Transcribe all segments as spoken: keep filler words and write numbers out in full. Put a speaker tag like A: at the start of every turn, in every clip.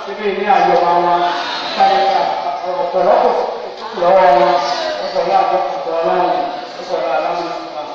A: síbí ní àjọ wọn káyọ̀ká ọ̀pọ̀lọpọ̀ lọ́wọ́ wọn ọ̀pọ̀lọpọ̀ àjọ ọ̀pọ̀ ọlọ́run ọ̀pọ̀lọpọ̀ alámọ̀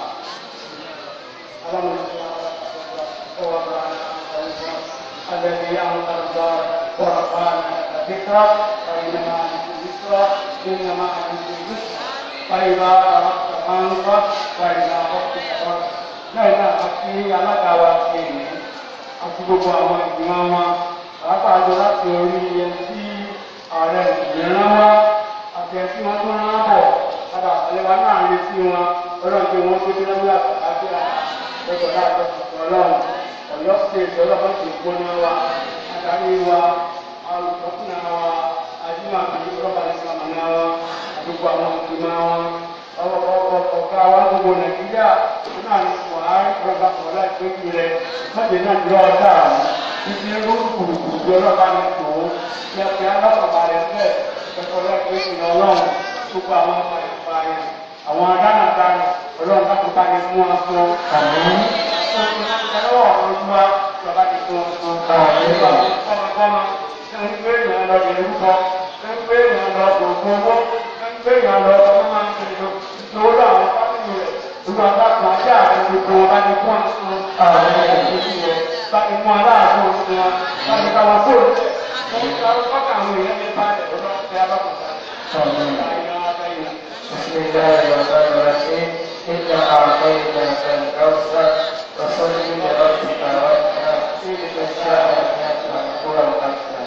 A: الذي أنقذ ورفعنا ذكرى فإنما أنت ذكرى إنما أنت ذكرى فإذا أردت فانصب فإذا ربك فرد لأن أكفي على كواسين أكتب àwọn ìgbìmọ̀ wọn pàápàá jọ láti orí ẹni tí ààrẹ ìgbìmọ̀ wọn àti ẹni tí wọ́n tún rán bọ̀ padà àlẹ́wà náà ń retí wọn ọlọ́run tí wọ́n tó dé lọ́wọ́ àtàkàtà lọ́jọ́ láàjọ ọlọ́run ọ̀yọ́ stéèjì ọlọ́run ti gbóná wa adarí wa alùpùpù wa ajímọ̀ àbí rọ́bà ìsìlámù náà wọn àdúgbò àwọn ìgbìmọ̀ wọn ọ̀gá wa gbogbo nàìjíríà náà ní buhari rọ́bà ọ̀la ìpínlẹ̀ rẹ̀ mọ́jẹ̀ náà jọ ọ̀dà títí rúkùrùkùrù ọlọ́ba ní tò ó kí ẹ fi alákọ̀ọ́bà rẹ̀ fẹ́ ẹ̀kọ́lá ìpínlẹ̀ ọlọ́run gbogbo àwọn ìpààyàn àwọn adánàdánù ọlọ́run kápẹ́ká ní fún wọn fún àmì ẹlọ́wọ́ ọ̀rọ̀lúwa lọ́ba ti fún wọn fún àmì ọmọkọ́mọ ẹni pé èèyàn lọ ìrúkọ ẹni pé èèyàn lọ gbogbo owó ẹni pé èèyàn lọ ọmọ máa ń tẹ̀lé lówó láwọn fámìlì rẹ̀ gbogbo àbákan ajá àti gbogbo wọn bá ti fún wọn fún àmì ẹ̀ẹ́dẹ́gbẹ̀rún rẹ̀ bá ti mú aláàbò fún wọn bá ti ká wọn fóònù rẹ̀ wọ́n ti ká àwọn èèyàn ní bá ẹ̀ lọ́dọ̀ ẹ̀ abákùnrin.
B: بسم الله الرحمن الرحيم إنا أعطيناك الكوثر فصل لربك وانحر إن شانئك هو الأبتر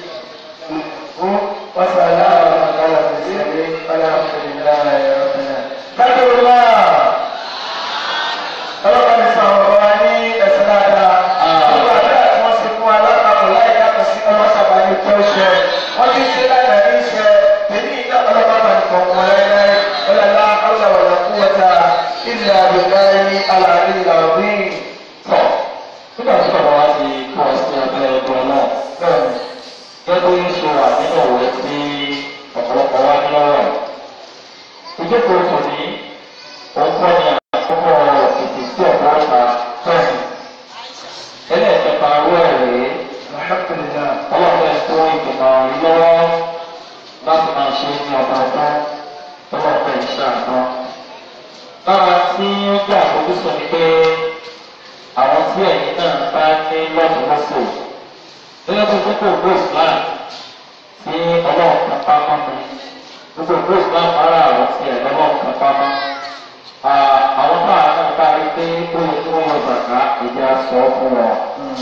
B: وسلام على المرسلين والحمد لله رب العالمين. بدر الله ọlọ́pàá ní sọ̀rọ̀ wa ní ẹ̀sìn dáadáa nígbà tí àti wọ́n ti fún wa lápapọ̀ láì yàtọ̀ sí ọlọ́sàbà ní tó ṣe wọ́n ti ṣe láì láì ní ṣe èyí ìjọ ọlọ́pàá bá ní kọ̀ọ̀kan láíláí ọlọ́lá ọlọ́wọ̀lá kúwọ́ta ilẹ̀ àbẹ̀láyé alàrí ìlàwí tọ̀. nígbà tí bàbá wa ti kọ́ sí abẹ́ ẹgbẹ́ náà gẹ́gẹ́ bí ṣe wà nínú òwe tí ọ̀pọ̀lọpọ̀ wá ní lọ́wọ́ ìjókòó tò ní òun kọ́ ni àkókò ètò sí ọ̀pọ̀ ọ̀pá fẹ́ẹ̀sì ẹlẹ́ẹ̀kẹta owó ẹ̀rẹ́ ọlọ́pàá ẹ̀kọ́ ìgbìmọ̀ lọ́wọ́ láti máa ṣe ní ọ̀dọ̀ọ̀dún ọlọ́pàá ìṣe àná. lára tí ó jẹ́ àfojúsùn ni pé àwọn tí ẹ̀yìn náà bá ní lọ́dún lọ́sọ̀ gẹ́gẹ́ bí gbogbo ògbó islam tí ọlọ́run kan pa mọ́ mi gbogbo ògbó islam ara àwọn tí ẹ̀ lọ́wọ́ kan pa mọ́. àwọn bá a náà bá rí pé ó yẹ kí wọ́n yọ bàtà ìjà sọ fún wọn.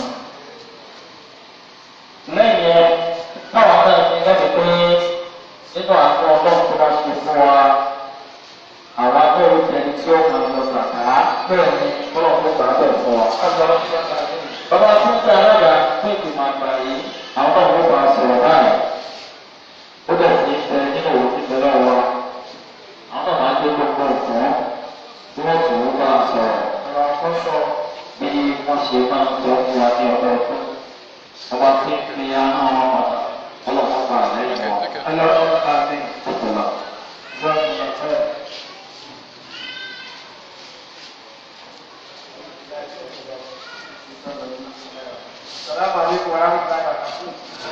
B: lẹ́yìn ẹ táwọn náà ní lẹ́bi pé nínú àwọn ọlọ́run tó bá ṣe fún wa àwọn abẹ́rẹ́ tẹni tí ó máa lọ bàtà bẹ́ẹ̀ ni ọlọ́run tó gbà bẹ́ẹ̀ fún wa. bàbá tó ń tẹ alága fún ìgbìmọ̀ àgbà yìí àwọn náà wọ́n máa sọ̀rọ̀ báyìí ó dẹ̀ sí tẹ nínú òwò títẹ lọ́wọ́ wa àwọn náà máa gbé gbogbo nǹkan tí wọ́n tún ń bá a sọ̀rọ̀ ọ̀rọ̀ àkọ́sọ bí wọ́n ṣe máa ń sọ fún wa ní ọ̀dọ̀ ọdún ọba tí ń fi ahọ́n wọn padà ọlọ́pàá pa àlẹ́ ìwọ̀n ọlọ́pàá àmì ọ̀tọ̀lá gbọ́dọ̀ ìyàtọ̀.
A: Assalamu alaikum warahmatullahi wabarakatuh.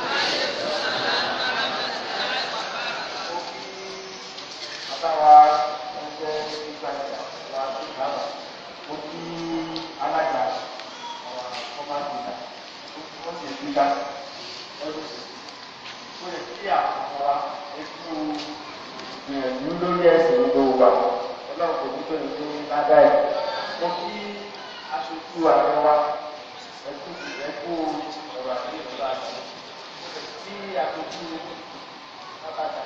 A: Àtàwà ọjọ́ ìgbàlẹ̀ wa tó dábà ó kí alága àwọn akọ́mọ́tìlá ó sì fi dá ọdún sí. Ó lè kí àwọn wa ikú ìrìnàjò lórí ẹ̀sìn gbogbo wa. Ọlọ́run kò ní tó ní tó ní ládàá yìí. Mo kí aṣojú ààrẹ wa ẹkú ẹkú ọ̀rọ̀ àti ìrọ̀lá àti tí àkókò pátákà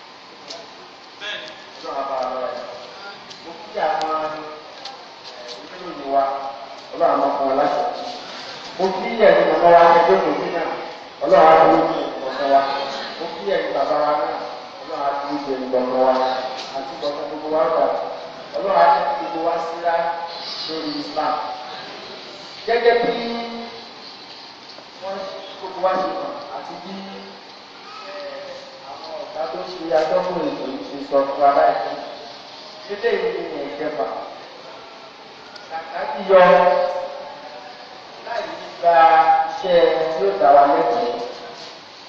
A: ọjọ́ àbá ọ̀rọ̀ ẹ̀ mo kí àwọn oníròyìn wa ọlọ́run àwọn ọkọ̀ láṣẹ mo kí ẹ̀yin bàbá wa ẹgbẹ́ òní náà ọlọ́run á dúró ní ìgbọ̀ngàn wa mo kí ẹ̀yin bàbá wa náà ọlọ́run á dúró ní ìgbọ̀ngàn wa àti ìgbọ̀ngàn gbogbo wa gbà ọlọ́run á ní gbogbo wa síra lórí Islam gẹ́gẹ́ bí wọ́n gbogbo wá ṣe mọ̀ àti bí àwọn ọ̀gá tó ṣe atọ́kùn ètò ìṣe sọ fún aláìsí dédé ìlú ní ìjẹba kàkà ti yọ láì gba iṣẹ́ tí ó dá wa lẹ́kọ̀ọ́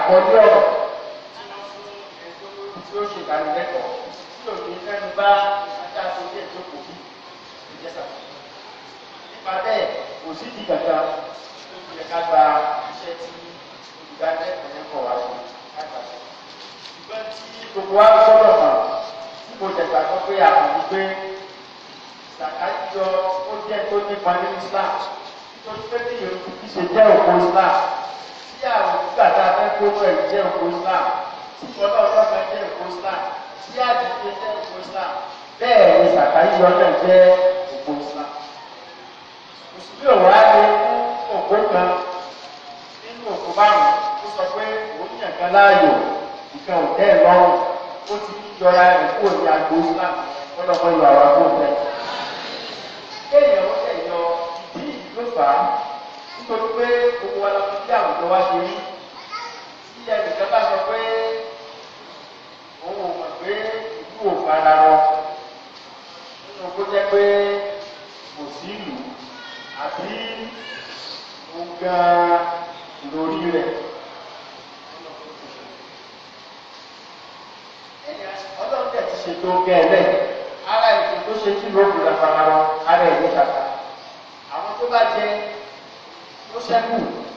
B: àkọlé ọ̀rọ̀ tí wọ́n fún ẹjọ́ tí ó ṣe ìdánilẹ́kọ̀ọ́ tí ò ní fẹ́nu bá ìsájà sórí ẹjọ́ kò bí ìjẹsà. Nípa bẹ́ẹ̀ kò sí ìdí kankan tó fi yẹ ká gba iṣẹ́ tí olùdánilẹ́kọ̀ọ́ yẹn kọ̀ wá sí káàkiri. Ṣùgbọ́n tí gbogbo wa gbọ́dọ̀ mọ̀ tí mo jẹ gbàgbọ́ pé àwọn ìgbé ìsàkájọ ó jẹ́ tó nípa ní Islam nítorí pé bí yorùbá kì í ṣe jẹ́ òkú Islam tí àwọn òkúta tá a fẹ́ gbogbo ẹ̀ jẹ́ òkú Islam tí ìfọ̀lọ́ ọlọ́fẹ́ jẹ́ òkú Islam tí àdìgbé jẹ́ òkú Islam bẹ́ẹ̀ ni ìsàkájọ náà jẹ́ òkú Islam. Mùsùlùmí òwò á lè mú òkú kan nínú òkú márùn-ún tó sọ pé òun yàn kan láàyò ìkan ò tẹ́ ẹ̀ lọ́rùn ó ti ń yọra ẹ̀ kúrò ní agbo Islam ọlọ́mọ ìlú àwọn àbúrò bẹ́ẹ̀. Kéèyàn ó lè yọ ìdí ìlú fà á nítorí pé gbogbo wa lọ́mọ bí àwùjọ wa ṣe rí tí ẹnìkan bá sọ pé òun ò mọ̀ pé ìlú ò fara rọ nínú kó jẹ́ pé kò sí ìlú àbí òun gan-an lórí rẹ̀. Ọlọ́run tẹ̀ ti ṣètò gẹ̀ẹ́lẹ̀ ara ètò tó ṣe tí lóògùn la fara wọn ara ẹ̀ ní kàkà àwọn tó bá jẹ tó ṣẹ́kù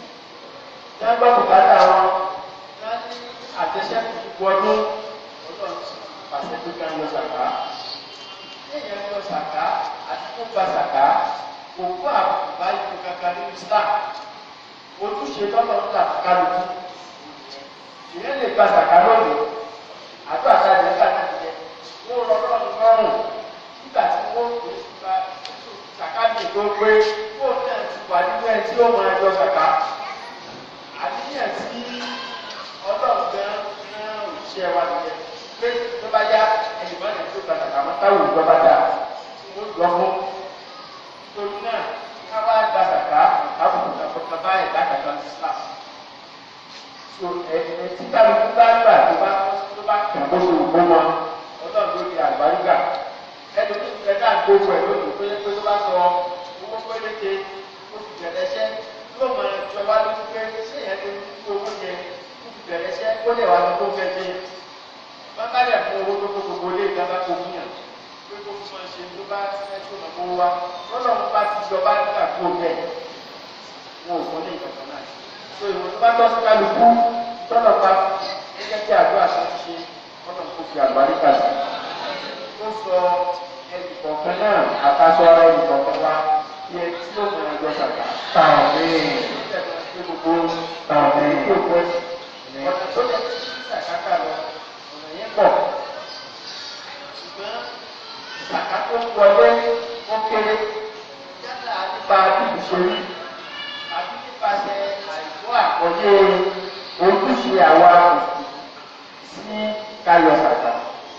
B: tí wọ́n gbọ́ bùkátà wọn tí wọ́n ní àtẹ̀ṣẹ́kù gbogbo ọdún Ọlọ́run ti pàṣẹ tó ká yọ sàká èèyàn yọ sàká àti kó gba sàká kò kó àbùkù bá ipò kankan ní Islam ojúṣe tọ́lọ̀ ń tà kálukú ìyẹn lè gba sàká lónìí àti àtàlẹ́ nígbà náà ti jẹ wọ́n rọ lọ́rùn lọ́rùn nígbà tí wọ́n gbé ṣùgbọ́n sàkáàmì tó gbé fóònù náà ti wà nínú ẹ̀ tí ó mọ ẹjọ́ sàká àníyàn tí ọlọ́run gan rán òṣìṣẹ́ wa nìyẹn pé tó bá yá ẹnìmọ́ ẹ̀ tó gba sàká mọ́ táwọn ìjọba dà tí wọ́n lọ fún torí náà ká wá gba sàká àbùkù kankan báyìí lákàtà Islam so ẹ ẹ tí kálukú bá gbà tó bá tó bá kàn bó ṣe wù kó mọ ọlọ́run ló di àgbárígà ẹni tó ti ẹ̀dá gbogbo ẹ̀ lónìí pé pé tó bá sọ owó péréte ó fi bẹ̀rẹ̀ iṣẹ́ yóò mọ ẹjọ́ wá lójú pé ṣé ìyẹn tó ní kí owó yẹn ó fi bẹ̀rẹ̀ iṣẹ́ ó lè wá ní tó fẹ́ dé bàbá rẹ̀ fún owó tó kó gbogbo ilé ìjọba tó fún yàn pé kó fún ọ ṣe tó bá fẹ́ tó nà kó wá lọ́lọ́run bá ti jọba nígbà tó bẹ̀ wọn ò fún ní ìjọba náà so ìwọ̀n tó bá tọ́ sí kálukú tọ́lọ̀ pa gẹ́gẹ́ bí àdúrà tó ń ṣe ọ̀nà kò fi àgbáríkà sí ó sọ ẹnì kọ̀ọ̀kan náà àtàṣọ ara ẹnì kọ̀ọ̀kan wa bí ẹ tí ó mọ ẹjọ́ sàkà. Tàbí gbogbo tàbí gbogbo ọ̀nà tó yẹ kí sàkàkà lọ ọ̀nà yẹn pọ̀ ṣùgbọ́n sàkà tó ń wọlé ó kéré yálà nípa bíbí ṣe rí àbí nípasẹ̀ àìkọ́ àkọlé ojúṣe àwa sí káyọ̀ sàkà.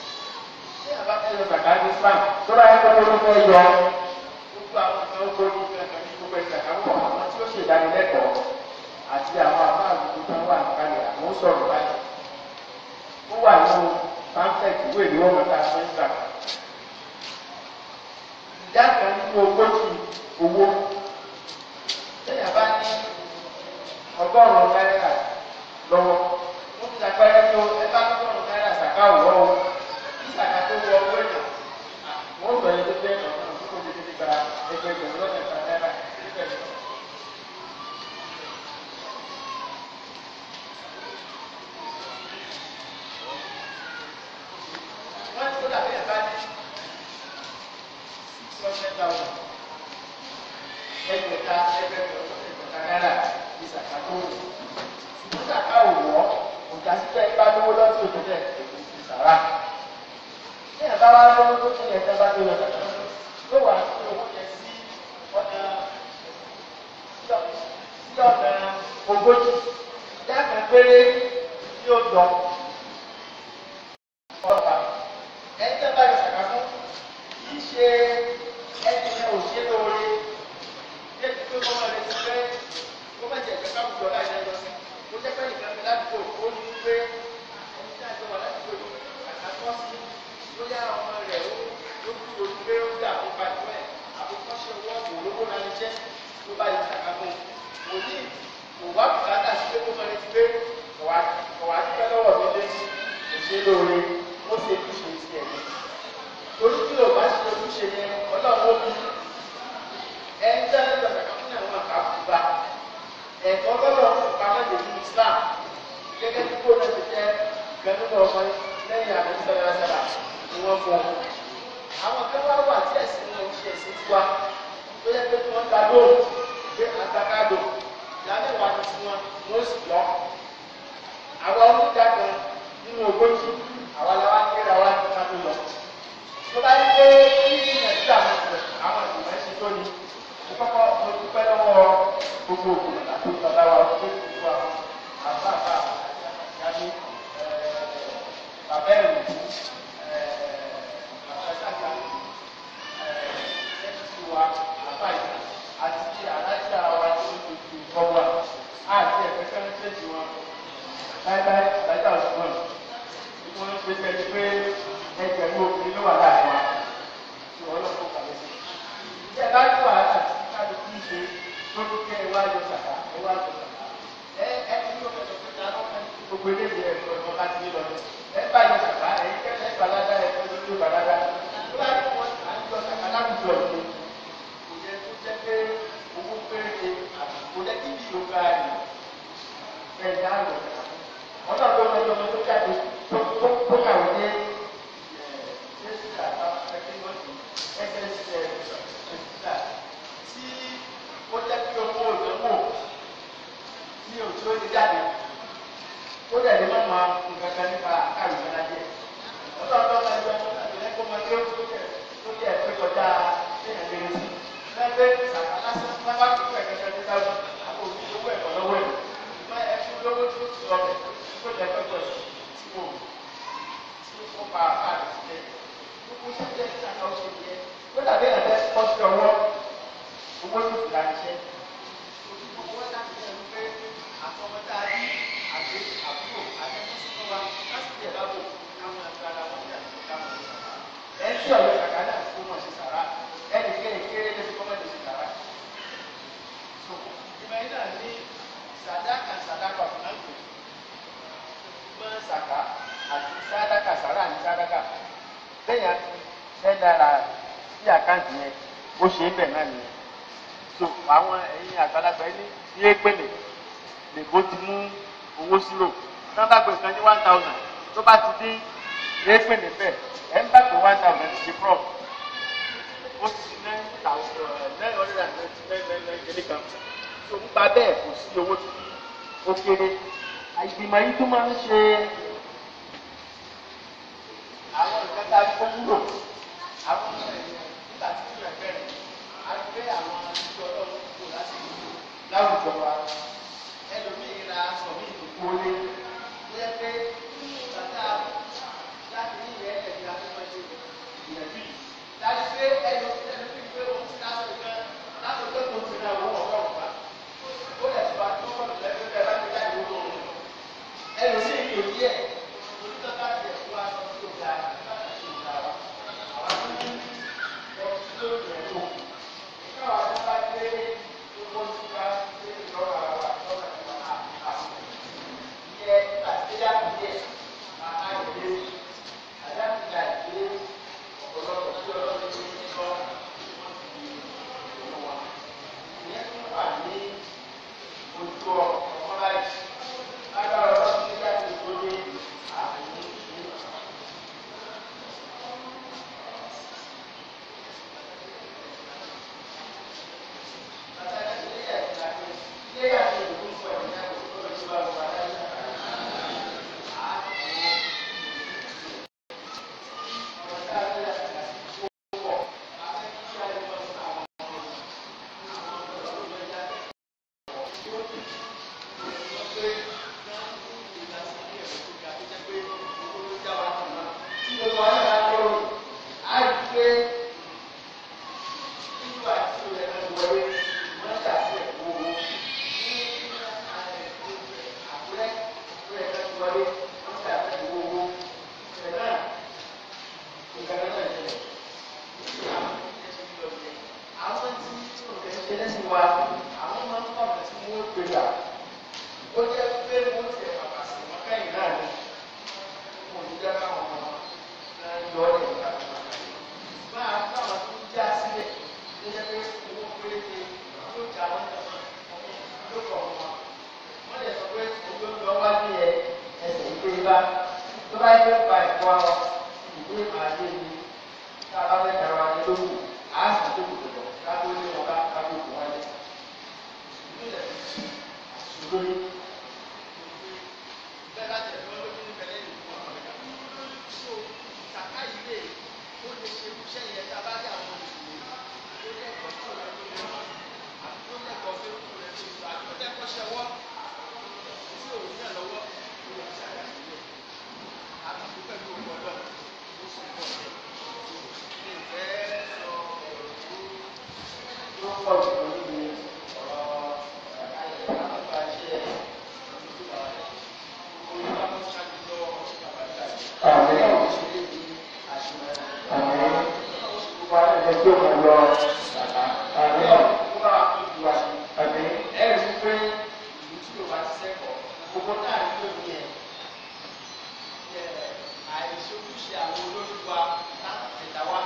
B: Bá fẹ́ yọ sàkà ní Islam tó bá yẹ kó ló fẹ́ yọ gbogbo àwọn ọ̀sán oko ní ìgbàgbọ́ ní gbogbo ìsàkà wọ̀ àwọn tí ó ṣe ìdánilẹ́kọ̀ọ́ àti àwọn afáàlú tó wà níkàlẹ̀ àwọn sọ̀rọ̀ báyìí. Ó wà nínú pamphlet ìwé ìlú ọmọ tá a fẹ́ gbà. Ìdá kan nínú ogójì owó tẹ̀yà bá ní ọgọ́rùn-ún náírà lọ́wọ́. Ó ti dàgbẹ́rẹ́ tó ẹ bá ọgọ́rùn-ún náírà sàkà òwò ìsàkà tó wọ owó èèyàn wọ́n sọ yẹn tó fẹ́ ọ̀nà tó kó tètè gba ẹgbẹ̀rún lọ́nà ìta náírà níbẹ̀ ni. wọ́n ti kódà bẹ́ẹ̀ bá ní six hundred thousand ẹgbẹ̀ta ẹgbẹ̀rún lọ́nà ìta náírà ìsàkà tó wọ̀ ṣùgbọ́n sàkà òwò ọ̀gá síbẹ̀ bá lówó lọ́sí òtútẹ̀ ìsàrà. Ní ẹ̀bá wá lọ́wọ́ tó tún ẹ̀sẹ̀ bá tó lọ sàkà ló wà sí owó yẹn sí ọ̀nà sí ọ̀nà ogójì ìdá kan péré tí ó dọ̀ ọ̀pá. Ẹni tẹ́ bá yọ sàkà fún kì í ṣe ẹni yẹn ò ṣe lóore bí ẹni pé kọ́mọ rẹ̀ ti fẹ́ kó má jẹ̀ ẹ̀ka àwùjọ láì lẹ́yọ sí. Ó jẹ́ pé nìkan fi ládùúgbò ó ní pé ẹni tí a jọ wà ládùúgbò yìí àtàkọ́ sí bóyá ọmọ rẹ̀ ó kúrò pé ó dà ó bá tó ẹ̀ àbúkọ́ṣe owó ọ̀gbìn olówó náà níṣẹ́ tó bá yẹ sàkà fún un. Òní kò wá bùkátà sí pé kó mọ ẹni ti gbé ọ̀wá ọ̀wá nípa lọ́wọ́ mi lé òṣè lóore ó ṣe ojúṣe ti ẹ̀ ní. torí tí o bá ṣe ojúṣe yẹn ọlọ́run ó bí ẹ̀ ń jẹ́ nígbà kankan fún àwọn àkàkùbá ẹ̀tọ́ lọ́wọ́ fún pamẹ́lẹ̀ ní Islam gẹ́gẹ́ bí kó náà ti jẹ́ gbẹ̀mígbọ̀ ọmọ lẹ́yìn àmì sárasára ni wọ́n fún un. àwọn kan wá wà tí ẹ̀sìn wọn ṣe ẹ̀sìn tiwa tó yẹ pé kí wọ́n ta lóòrùn pé àtàkàdò ìyáálé wa ni tiwọn wọ́n sì lọ. àwa oníjà kan nínú ogójì àwa làwa ń kéra wa ní ká tó lọ. tó bá yí pé kí nàìjíríà mọ̀ pé àwọn ìgbìmọ̀ ẹ̀sìn tó ní mo kọ́kọ́ mo dúpẹ́ lọ́wọ́ gbogbo òkú àti ìgbàlá wa tó ti wà àbá àbá àti bàbá ẹ̀rù àbájáde ẹ̀ẹ́dẹ́gbẹ̀sì wa àbá ìgbà àti alájà wa tó ti fi kọ́wà àti ẹ̀fẹ́fẹ́ ń tẹ̀sí wọn láíláí alájà òṣùwọ̀n tí wọ́n ń ṣe tẹ́lẹ̀ pé ẹgbẹ̀rún obìnrin ló wà láàrin wa tí wọ́n lọ́kọ̀ kàlẹ́ sí. ìjẹ́ láti wà láti káàdì kí ṣe lórí kẹ́ ẹ wá yọ sàkà ẹ wá yọ sàkà ẹ ẹ ní yóò fẹsọ̀ pé ta lọ́kàn ní gbogbo eléyìí ẹ̀ lọ́dọ̀ ọba ti lọ ẹ bá yọ sàkà ẹ kẹ́kẹ́ balada ẹ fẹ́ lójú balada tó bá yẹ wọ́n à ń yọ sàkà láwùjọ ìlú kò yẹ kó jẹ́ pé owó péréte kò yẹ kí bí yóò ga ẹ̀ ẹ̀ ní àlọ́ ọ̀dọ́ tó lọ yọ tó jáde tó tó kàwé dé ẹ̀ ẹ̀ ṣe ó jẹ́ kí owó ìdánwò tí o tí ó ti jáde ó dẹ̀ lè má máa nǹkan kan nípa àkàrò ìgbàlájẹ ọlọ́dọ́ máa yọ ẹ̀kọ́ máa yọ tó yẹ ẹ̀fẹ́ kọjá ẹ̀yàn lè rí lẹ́gbẹ́ sàkà lásán máa bá kíkọ́ ẹ̀kẹ́ kan ní sáwọn àpò òbí owó ẹ̀kọ́ lọ́wọ́ ẹ̀ ìgbà ẹ̀fún lówó tó ti lọ bẹ̀ tó lẹ̀ pẹ́pẹ́ tí mo tí ó pa àkàrò sílẹ̀ gbogbo ṣẹ́jẹ́ ìṣàkà ó ṣe yẹ ó dàbí ẹ̀fẹ́ pọ́sí ọwọ́ owó tó fi láti ṣe gbogbo wọn láti ṣe wípé àtọmọdá yìí àti àbúrò àtẹnusínú wa láti tẹ̀ lábò káwọn agbára wọn ní àti káwọn ní sàrà ẹ tí ọ̀rẹ́ kàkà náà kó mọ̀ sí sàrà ẹnì kéré kéré lẹ́sìn kọ́mọ̀ ní sí sàrà. ìmọ̀ yìí náà ní sàdákà sàdákà fún náà gbé mọ́ sàkà àti sàdákà sàrà ní sàdákà lẹ́yìn àti ẹ̀ náírà sí àkáǹtì yẹn ó ṣe é bẹ̀ náà nìyẹn. so àwọn ẹ̀yin àgbàlagbà ẹni ní èpèlè lèbó ti mú owó sílò náà bá pè kan ní one thousand tó bá ti dín èpèlè bẹ́ẹ̀ ẹ̀ ń bá pè one thousand ti ṣe prop ó ti ní nine thousand nine hundred and ninety nine nine nine kìíní kan tó ń gba bẹ́ẹ̀ kò sí owó tí ó kéré ìgbìmọ̀ yìí tó máa ń ṣe àwọn nǹkan tá a kó wúlò àwọn nígbà tí ó rẹ̀ bẹ̀rẹ̀ a gbé àwọn àtúntò ọlọ́run kúrò láti láwùjọ wa ẹlòmíì ra aṣọ mi ìdòkú olé tó yẹ pé bàtà láti ní ìyẹn ẹ̀dí afẹ́fẹ́ ìyẹ̀bí láti pé ẹlòmíì pé òun ti láṣọ ìgbẹ́ láti pé kò ti náà wọ́n ọ̀gá ọ̀gá ó lẹ̀ tó bá tó kọ́ lẹ́gbẹ́ bẹ́ẹ̀ bá ti jáde owó òun ẹlòmíì kò yí ẹ̀ onítọ́ bá ti ẹ̀kú aṣọ tó ga nígbà tí ó ga wa àwọn tó ní ọtí lórí ẹ̀ tó káwọn tó bá gbé owó tó bá gbé lọ́wọ́ ara wa lọ́wọ́ ìwà àti ìyẹ àtijọ́ àtijọ́ àá ìdílé àdáńtìlá ìdílé ọ̀pọ̀lọpọ̀ tí ọlọ́run ti ní lọ wọ́n ti di ìlú wa. ìyẹn tó wà ní ojú ọ̀pọ̀ láì lágbára ọlọ́run nígbà tí ó dé àmì ìlú. Ó jẹ́ pé mo ti ẹ̀ bàbà sí wọn kẹ́yìn náà. ló kọ̀ wọn. Wọ́n lè sọ pé òun ló lọ wá ní ẹ ẹsẹ̀ ìgbé bá tó bá yẹ pa ẹ̀kọ́ ìwé ìpàdé ni tá a bá fẹ́ tẹ̀rọ wa ní lóko á sì tó kò tó ká tó ní wọn ká ká tó kò wáyé. Ṣùgbọ́n bẹ́ẹ̀ bá tẹ̀lé wọn lóko ní bẹ̀rẹ̀ ìlú fún àwọn ẹ̀ka. So kàkà ilé ó lè ṣe irúṣẹ́ yẹn tá a bá rí àwọn olùsùnmí tó lẹ́kọ̀ọ́ tó rẹ̀ tó lè wọ́n àti tó lẹ́kọ̀ọ́ tó kù rẹ̀ tó lè àti tó lẹ́kọ̀ọ́ ṣẹwọ́ tí òun náà lọ́wọ́ ó lè ṣàyàwó ilé. Àtàkù pẹ̀lú ọgbọ́n náà ó sì pọ̀ sí ní ìfẹ́ sọ ọ̀rọ̀ tó pọ̀ jù níbi ọ̀rọ̀ àkàyè àbúrò àṣẹ ìdúgbò rẹ̀. Olúwa ló ṣáájú lọ bàbá ìgbà yìí. Àwọn ọ̀ṣun lè di àṣìwọ̀n. Àwọn olùkọ́ àtẹ̀jẹ́ tí ó máa lọ bàbá. Àwọn olùkọ́ àtúntò wa ni. Ẹ̀rí pé ìlú tí yóò bá ti sẹ́kọ̀ọ́ gbogbo náà ní lónìí ẹ̀. Àìsojúṣe àwọn olórí wa láti tẹ̀dá wa.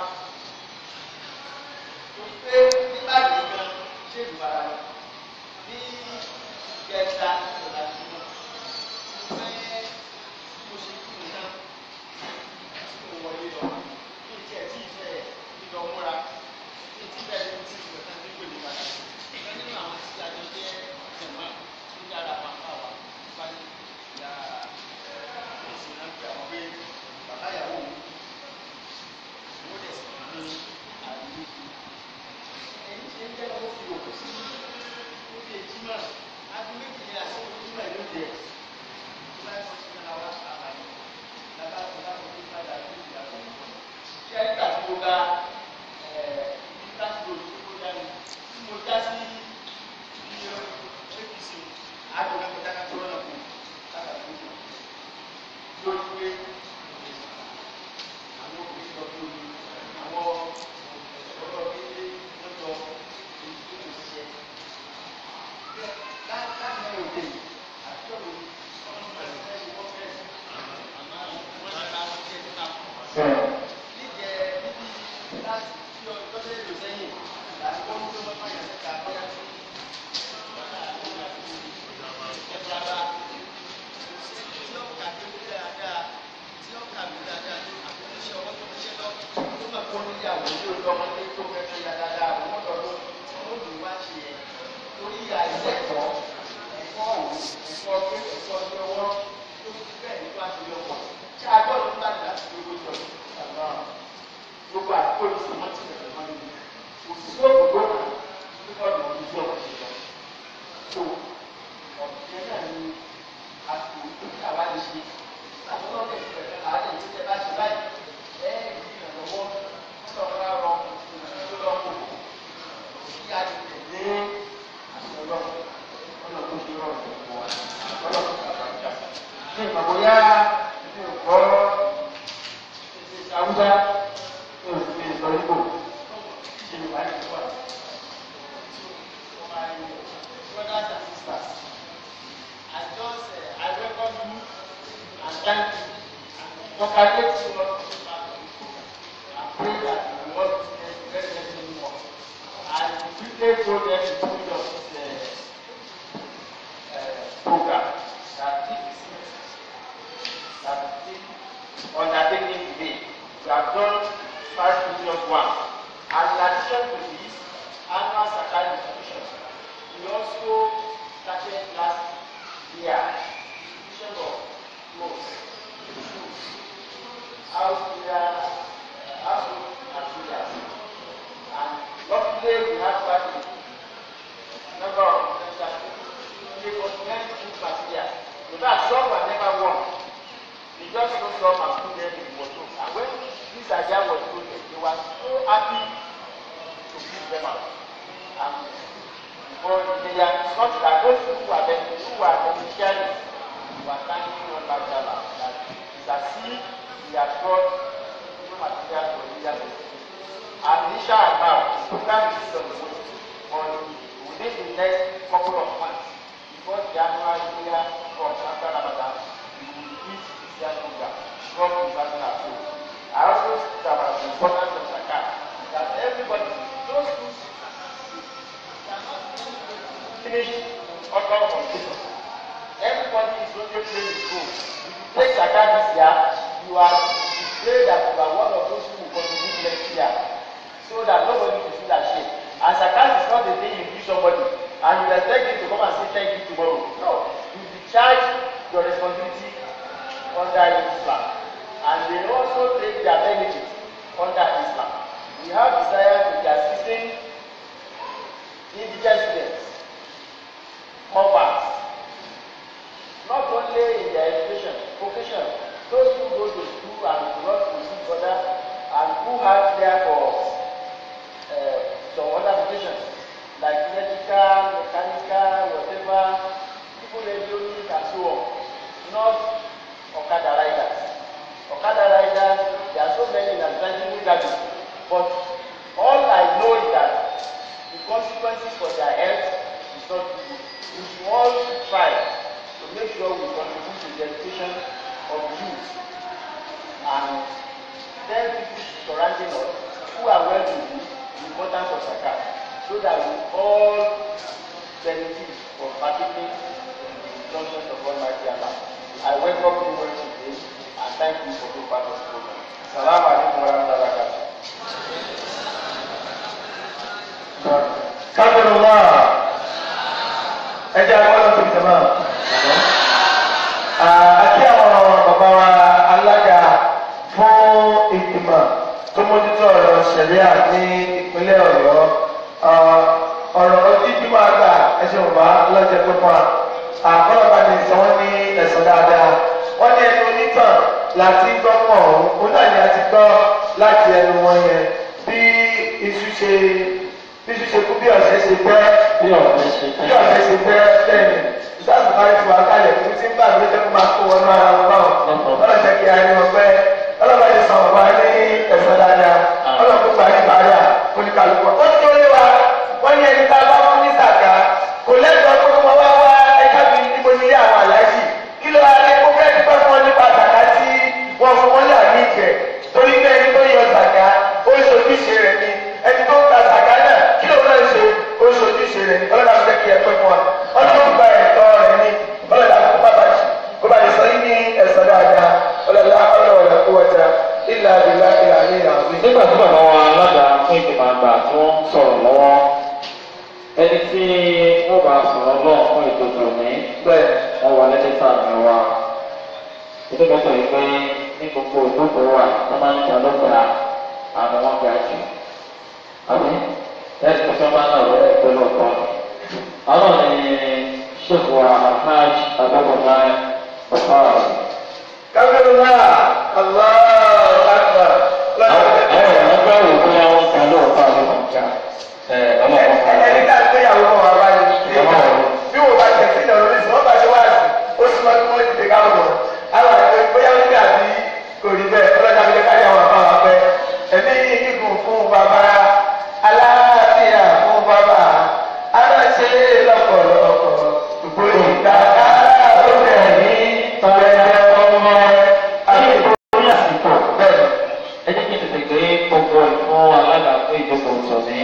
B: Tó pé nígbàdí gan ṣé ìlú ara rẹ̀ ní ìjẹta ìjọba tí wọ́n fẹ́ mo ṣe kí nìkan tí mo wọlé lọ ní ìjẹ́ tí ìfẹ́ lílọ múra ní ìtí bẹ́ẹ̀ ní tí ìgbà kan nígbò ní padà. Ìgbà nínú àwọn tí a jọ jẹ́ jẹ̀mọ́ tó yára máa bá wa wá ní ìyá ìsìn náà gbé àwọn pé bàbá ìyàwó mi wọ́n dẹ̀ sì ní àdúgbò. Ẹni tí ń jẹ́ ọmọ fi òkú sí ó lè jí mọ́ adúgbò méjìlá sí ojú mọ́ ìlú jẹ. Ìgbà tí wọ́n ti ń ra àbáyé lábá tó bá tó bá dà bí ìyá tó ń bọ̀. Ṣé ẹgbà tí mo ga ní láti lò tó kó dání tí mo já sí ní A P C àdúgbò mẹ́ta ká tó rọ́nà kù káàkà tó kù. Lórí pé àwọn obìnrin lọ bí omi àwọn ọ̀rọ̀ ilé lọ́jọ́ èyí tó kò ṣiṣẹ́. Láàrín òde àti ọ̀rọ̀ ọ̀rọ̀ pẹ̀lú ẹ̀ṣin wọ́n fẹ́ àmọ́ wọ́n ti ta ọjọ́ nípa pọ̀. Níjẹ níbi láti fi ọjọ́ mélòó sẹ́yìn láti wọ́n mú tó wọ́n máa yàn síta bóyá tí wọ́n náà tó wà ní ẹ̀bùrà bá tí ó kà tó ní dáadáa tí ó kà mí dáadáa ní àkókò ọwọ́ tó ń ṣe lọ tó máa kó níyàwó ní ojú ọmọdé tó fẹ́ fẹ́ dáadáa àwọn ọmọdé ọdún wọn ò ní wá ṣe yẹ torí àìsẹ́kọ̀ọ́ ẹ̀kọ́ òun ẹ̀kọ́ pé ẹ̀kọ́ ọjọ́ ọwọ́ tó ti bẹ́ẹ̀ nípa ti lọ́pọ̀ tí a gbọ́dọ̀ ń bàjẹ́ láti gbogbo ìjọ gbogbo àkókò ìsìnkú ti bẹ̀rẹ̀ mọ́ níbi òṣìṣẹ́ òkòkò nípa ọ̀nà ìjọ òṣìṣẹ́ tó ọ̀sẹ̀ náà ni àsìkò tó kí àwa lè ṣe àwọn ọlọ́dẹ ìbẹ̀rẹ̀ àádẹ́ ìṣẹ́jẹ́ bá ṣe báyìí ẹ̀ ìrànlọ́wọ́ sọ̀rọ̀ rọ ìrànlọ́wọ́ lọ́kọ̀ kí a lè tẹ̀lé àṣẹ ọlọ́run ọ̀nà tó ṣe rọrùn fún wa ọlọ́run àbájá. Ní ìgbàgbọ́yá ní ọ̀pọ̀ ṣe àwùjá ní oṣù tí ìsọ nígbò ṣe lè wáyé wà. Brothers and sisters, I just uh, I welcome you and thank you and congratulate you all for the and pray that you will not witness very very more. And quickly told them to do your this uh, uh, program that this that this undertaking today. We have done five previous ones. And in addition to this annual Sakai distribution, we also started last year distribution of clothes, shoes, housewear, uh, household materials. And luckily we have quite a number of potential people who make good materials. In fact, some were never worn. They just saw some and put them in the wardrobe. And when this idea was told them, they were so happy to give them out. And for they are not that those who are who are beneficiaries who are thanking one by Java that it's as if we have got new material for leaders. And Nisha and now, the program is on the way. But within the next couple of months, before the annual year of Santa Ramadan, we will reach this year program from the Santa Ramadan. I also speak about the importance of Zakat, that everybody, those who finish up
C: education. Everybody is going to play in school. If you take zakat this year, you are you pray that you are one of those who will contribute next year, so that nobody will feel ashamed. And zakat is not the thing you give somebody and you expect him to come and say thank you tomorrow. No, you discharge your responsibility under Islam, and they also take their benefits under Islam. We have desire to be assisting indigent students, orphans, not only in their education, vocation, those who go to school and do not proceed further, and who have therefore uh, some other vocations like electrical, mechanical, whatever, people electronic and so on, not Okada riders. Okada riders, there are so many that gradually graduate, but all I know is that the consequences for their health is not good. We should all try to make sure we contribute to the education of youth and tell people surrounding us who are well to do the importance of zakat, so that we all benefit from partaking in the injunctions of Almighty Allah. I welcome you all today and thank you for being part of the program. Assalamu alaikum wa rahmatullahi wa barakatuh.
B: Kabirullah. Ẹ jẹ́ àwọn ọlọ́pàá ìjọba. Àti àwọn bàbá wa alága fún ìgbìmọ̀ tó mójútó ọ̀rọ̀ ṣẹ̀ríà ní ìpínlẹ̀ Ọ̀yọ́. Ọ̀rọ̀ jíjúmọ̀ àgbà ẹ̀ṣẹ̀ bàbá lọ́jọ́ tó fún wa. Àkọ́lọ́pàá ní sọ wọ́n ní ẹ̀sọ́ dáadáa. Wọ́n ní ẹnu onítàn láti gbọ́ pọ̀ ọ̀hún. Òun náà ni a ti gbọ́ láti ẹnu wọn yẹn bí iṣu ṣe bí iṣu ṣe kú bí ọ̀sẹ̀ ṣe bẹ́ bí ọ̀sẹ̀ ṣe bẹ́ lẹ́yìn. Ìsáàsì máa ń fi wá kálẹ̀ fún tí ń bá mi lẹ́kọ̀ọ́ máa kó wọnú ara wọn báwọn. Ọlọ́run jẹ́ kí a rí wọn pẹ́. Ọlọ́run ti sàn wá ní ẹ̀sọ́ dáadáa. Ọlọ́run kó gbà ní bàárà oníkàlùkù. Wọ́n ti lórí wa wọ́n ní ẹni tá a bá fún ní sàkà kò lẹ́tọ̀ọ́ kó wọ́n wá wá ẹ̀ka bí níbo ní àwọn àlájì. Kí ló wá ní kó fẹ́ dúpẹ́ fún ọ nípa sàkà tí wọ́n fún wọn là ní ìjẹ́ torí pé ẹni tó yọ sàkà ó ṣojúṣe rẹ̀ ni ẹni tó ń ta sàkà náà kí ló náà ṣe ó ṣojúṣe rẹ̀ ni ọlọ́dà fẹ́ kí ẹ pẹ́ fún wa ọlọ́dà gba ẹ̀tọ́ rẹ̀ ni ọlọ́dà kó bá bàjẹ́ kó bá lè sọ yín ní ẹ̀sọ́ dáadáa ọlọ́dà ọlọ́dà kó wọ́ta ìlà ìlà ìlà ní ìlà òbí.
D: nígbà tí bàbá wa alága fún ìgbìmọ̀ àgbà tí wọ́n ń sọ̀rọ̀ lọ́wọ́ ẹni tí wọ́n bá sọ̀rọ̀ lọ́wọ́ fún ètò tòní
B: bẹ́ẹ̀
D: wọ́n wà lẹ́ni sáàmì wa ìdíkọ̀ sọ pé ní gbogbo ìdókòwò wa wọ́n máa ń ta lọ́gbà àwọn wọn ga jù àbí ẹ̀sìn tó máa ń náà wọlé ìpínlẹ̀ ọ̀tọ̀ àwọn ni ṣèkù àhàj àbọ̀bọ̀lá ọ̀pá rẹ̀.
B: Kabirullah Allahu Akbar.
D: àwọn ẹgbẹ́ wò pé àwọn kan ló ọ̀pá rẹ̀ kọjá
B: ẹni tá a gbé yàwó kan wà wá ní bí wò bá tẹ̀sí ìdánwò ní sùn wọ́n bá ṣe wá sí ó sì máa ń mú ìdè káwọn lọ àwọn àgbẹ̀ bóyá ó ní àbí kò rí bẹ́ẹ̀ ọlọ́dà mi ká yàwó àbá wa pẹ́ ẹ̀mí gígùn fún bàbá aláàbíà fún bàbá aláṣẹ lọ́pọ̀lọpọ̀ gbogbo ìgbà kára ó bẹ̀ ní tọ́lẹ̀ ọmọ àti
D: orí àsìkò bẹ́ẹ̀ ẹ jẹ́ kí n tètè gbé gbogbo ìfún alága fún ìjókòó tòní.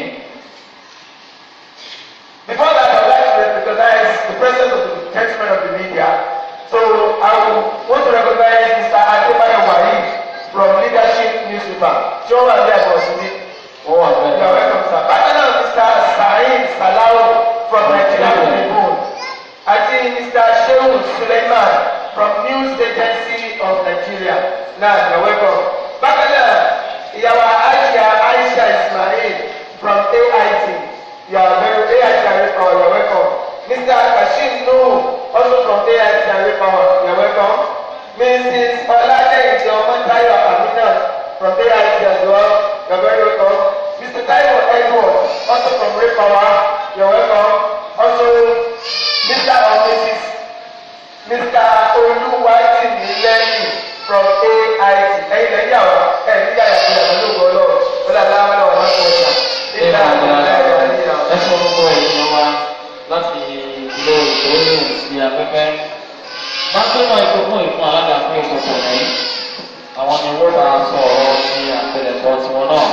B: Before that, I would like to recognize the presence of the gentlemen of the media. So I want to recognize Mister Adebayo Wahid from Leadership Newspaper. Show us there for me.
D: Oh,
B: You are welcome, sir. Partner Mister Saeed Salau from Nigeria Tribune. I see Mister Shehu Suleiman from News Agency of Nigeria. Now, you are welcome. Partner Iyawa Aisha Aisha Ismail from A I T. You are very A I T and Power. You are welcome. Mister Kashim Nuhu, also from A I T and Power. You are welcome. Missus Olade Jomontayo Aminat from A I T as well. You are very welcome. Mister Taiwo Edward, also from Ray Power. You are welcome. Also, Mister or Missus Mister Oluwatimileyin from A I T. Ẹyin lẹ́yìn àwọn ẹ̀ nígbà yàtọ̀ yàtọ̀ ló gbọ́ lọ́wọ́. Ó dàgbà wọn lọ́wọ́ wọn kọ̀ ọ̀sán. Ìlà ìlà ìlà ìlà.
D: ẹ sọ gbogbo ẹ̀yin wa láti lo ìdóòlù sí afẹ́fẹ́. máa ń pè mọ́ ìfowópamọ́ ìfún alága fún ìkókò ní àwọn ni wọ́n bá sọ ọ̀rọ̀ sí àpẹẹrẹsọ tiwọn náà.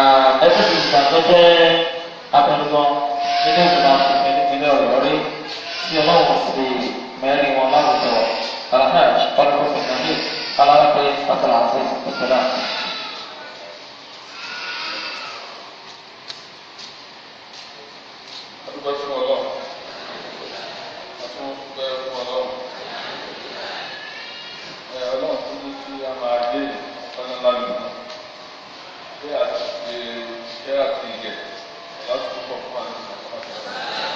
D: ẹgbẹ́ ìgbà tó jẹ́ abẹnugan nínú ìgbìmọ̀ asòfin nípínlẹ̀ Ọ̀yọ́ rí tí ọlọ́run sì mẹ́rin wọn láwùjọ alahaj ọlọ́run nàbí alábẹ́ àtàlàfẹ́ ìpínlẹ̀.
E: adúgbò fún ọlọ́run adúgbò fún ọlọ́run ẹ ọlọ́run tó ní kí a máa dé ọ̀pẹ́ná lálẹ́ bí a ti ṣe ṣe àti ìgẹ̀ láti púpọ̀ fún àwọn ìṣẹ̀lẹ̀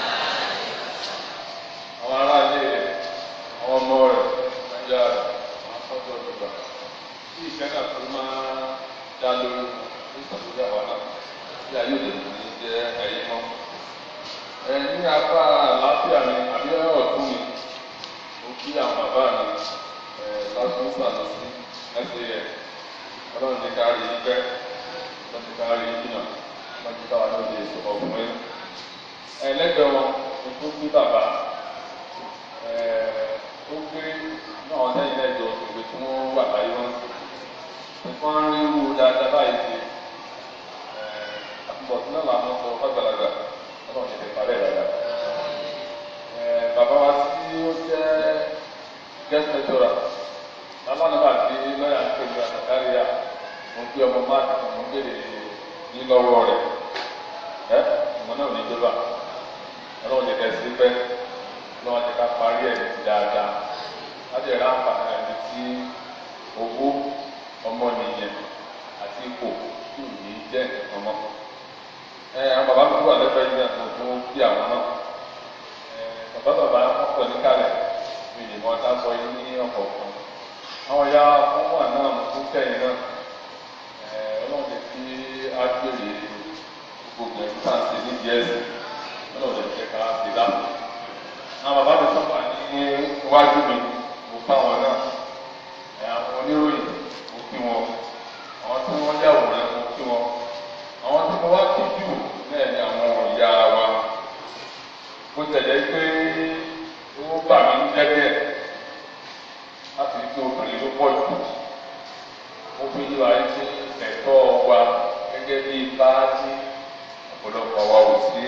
E: àwọn ará ilé rẹ̀ àwọn ọmọ rẹ̀ ẹ̀yà rẹ̀ àwọn afọ́jọ́ ìgbà tí ìfẹ́ náà tó máa dá lórí ní ìṣàkóso àwọn náà bí ayé òde ní jẹ́ ẹ̀yìn mọ́. ẹ ní apá àlàáfíà mi àbí ọ̀tún mi mo kí àwọn bàbá mi ẹ lásán sàlọ sí ẹsẹ̀ yẹ ọlọ́run ní ká rí i pẹ́ ọlọ́run ní ká rí i jìnnà ọlọ́run ní ká wà lóde ìṣòro fún ẹ. ẹ lẹ́gbẹ̀ẹ́ wọn mo tún gbé bàbá ẹ ó gbé náà lẹ́yìn lẹ́jọ́ ìwé tí wọ́n wà láyé wọn nǹkan rí irú dáadáa báyìí ṣe ẹ àtúbọ̀tún náà làwọn sọ fàgbàlagbà ọlọ́run ti parí ẹ̀ dáadáa. Bàbá wa tí ó jẹ́ guest lecturer lálánàbà tí lọ́yà ń pèlú àtàkáríà mo gbé ọmọ máàkì kan mo gbé ní lọ́wọ́ rẹ̀ ẹ́ ọmọ náà ní ìjọba ọlọ́run ti tẹ̀sí pẹ́ ọlọ́run ti ká parí ẹ̀ ní dáadáa láti ẹ̀rọ àǹfààní ẹni tí owó ọmọ nìyẹn àti ipò tí ò ní jẹ́ ọmọ. ẹ àwọn bàbá mi wà lẹ́fẹ̀ẹ́ yìí náà tó bí àwọn náà ẹ bàbá bàbá ọkọ̀ níkàlẹ̀ mi lè mọ ọ̀tá sọ yín ní ọkọ̀ kan àwọn ya ọmọ àná tó kẹ́yìn náà ẹ ọlọ́run lè fi ágbèrè gbogbo ẹ̀kú tá à ń ṣe ní díẹ̀sì ọlọ́run lè fi ká ṣe láàbò àwọn bàbá mi sọ́kà ní iwájú mi mo bá wọn náà ẹ àwọn oníròyìn mo kí wọn àwọn tí wọ́n yàwòrán mo kí wọn àwọn tí mo wá kí jù náà ni àwọn ìyá wa bó tẹ̀lé pé owó bà mí ń jẹ́gẹ́ láti rí pé obìnrin ló pọ̀ jù ó fi yí wa ṣe ẹ̀tọ́ wa gẹ́gẹ́ bí bá tí ọ̀pọ̀lọpọ̀ wa ò sí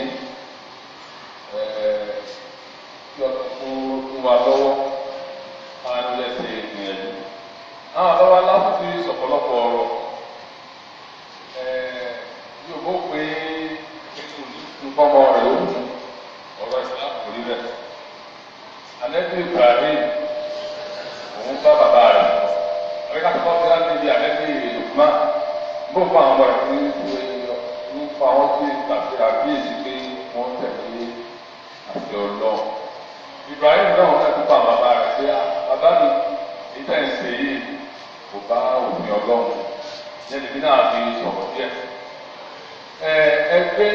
E: kí ọ̀tún fún wa lọ́wọ́ máa ń lẹ́sẹ̀ ìgbìyànjú. àwọn àbáwá láti fi sọ̀pọ̀lọpọ̀ ọ̀rọ̀ yóò bó pé nǹkan ọmọ rẹ̀ ó wù ọ̀rọ̀ ìsìlámù kò rí bẹ́ẹ̀. Ànẹ́bí Ibrahim òun bá bàbá rẹ̀ ọ̀rẹ́ káfí kọ́ sí láti ibi ànẹ́bí Lukman bó fún àwọn ọmọ rẹ̀ ní ní fún àwọn tí tàbí àbíyèsí pé wọ́n tẹ̀lé àti ọlọ́. Ibrahim náà wọ́n náà tún bá bàbá rẹ̀ pé bàbá mi èyí tẹ̀ ń ṣe yìí kò bá òfin ọlọ́run yẹn níbi náà fi sọ̀rọ̀ díẹ̀. Ẹgbẹ́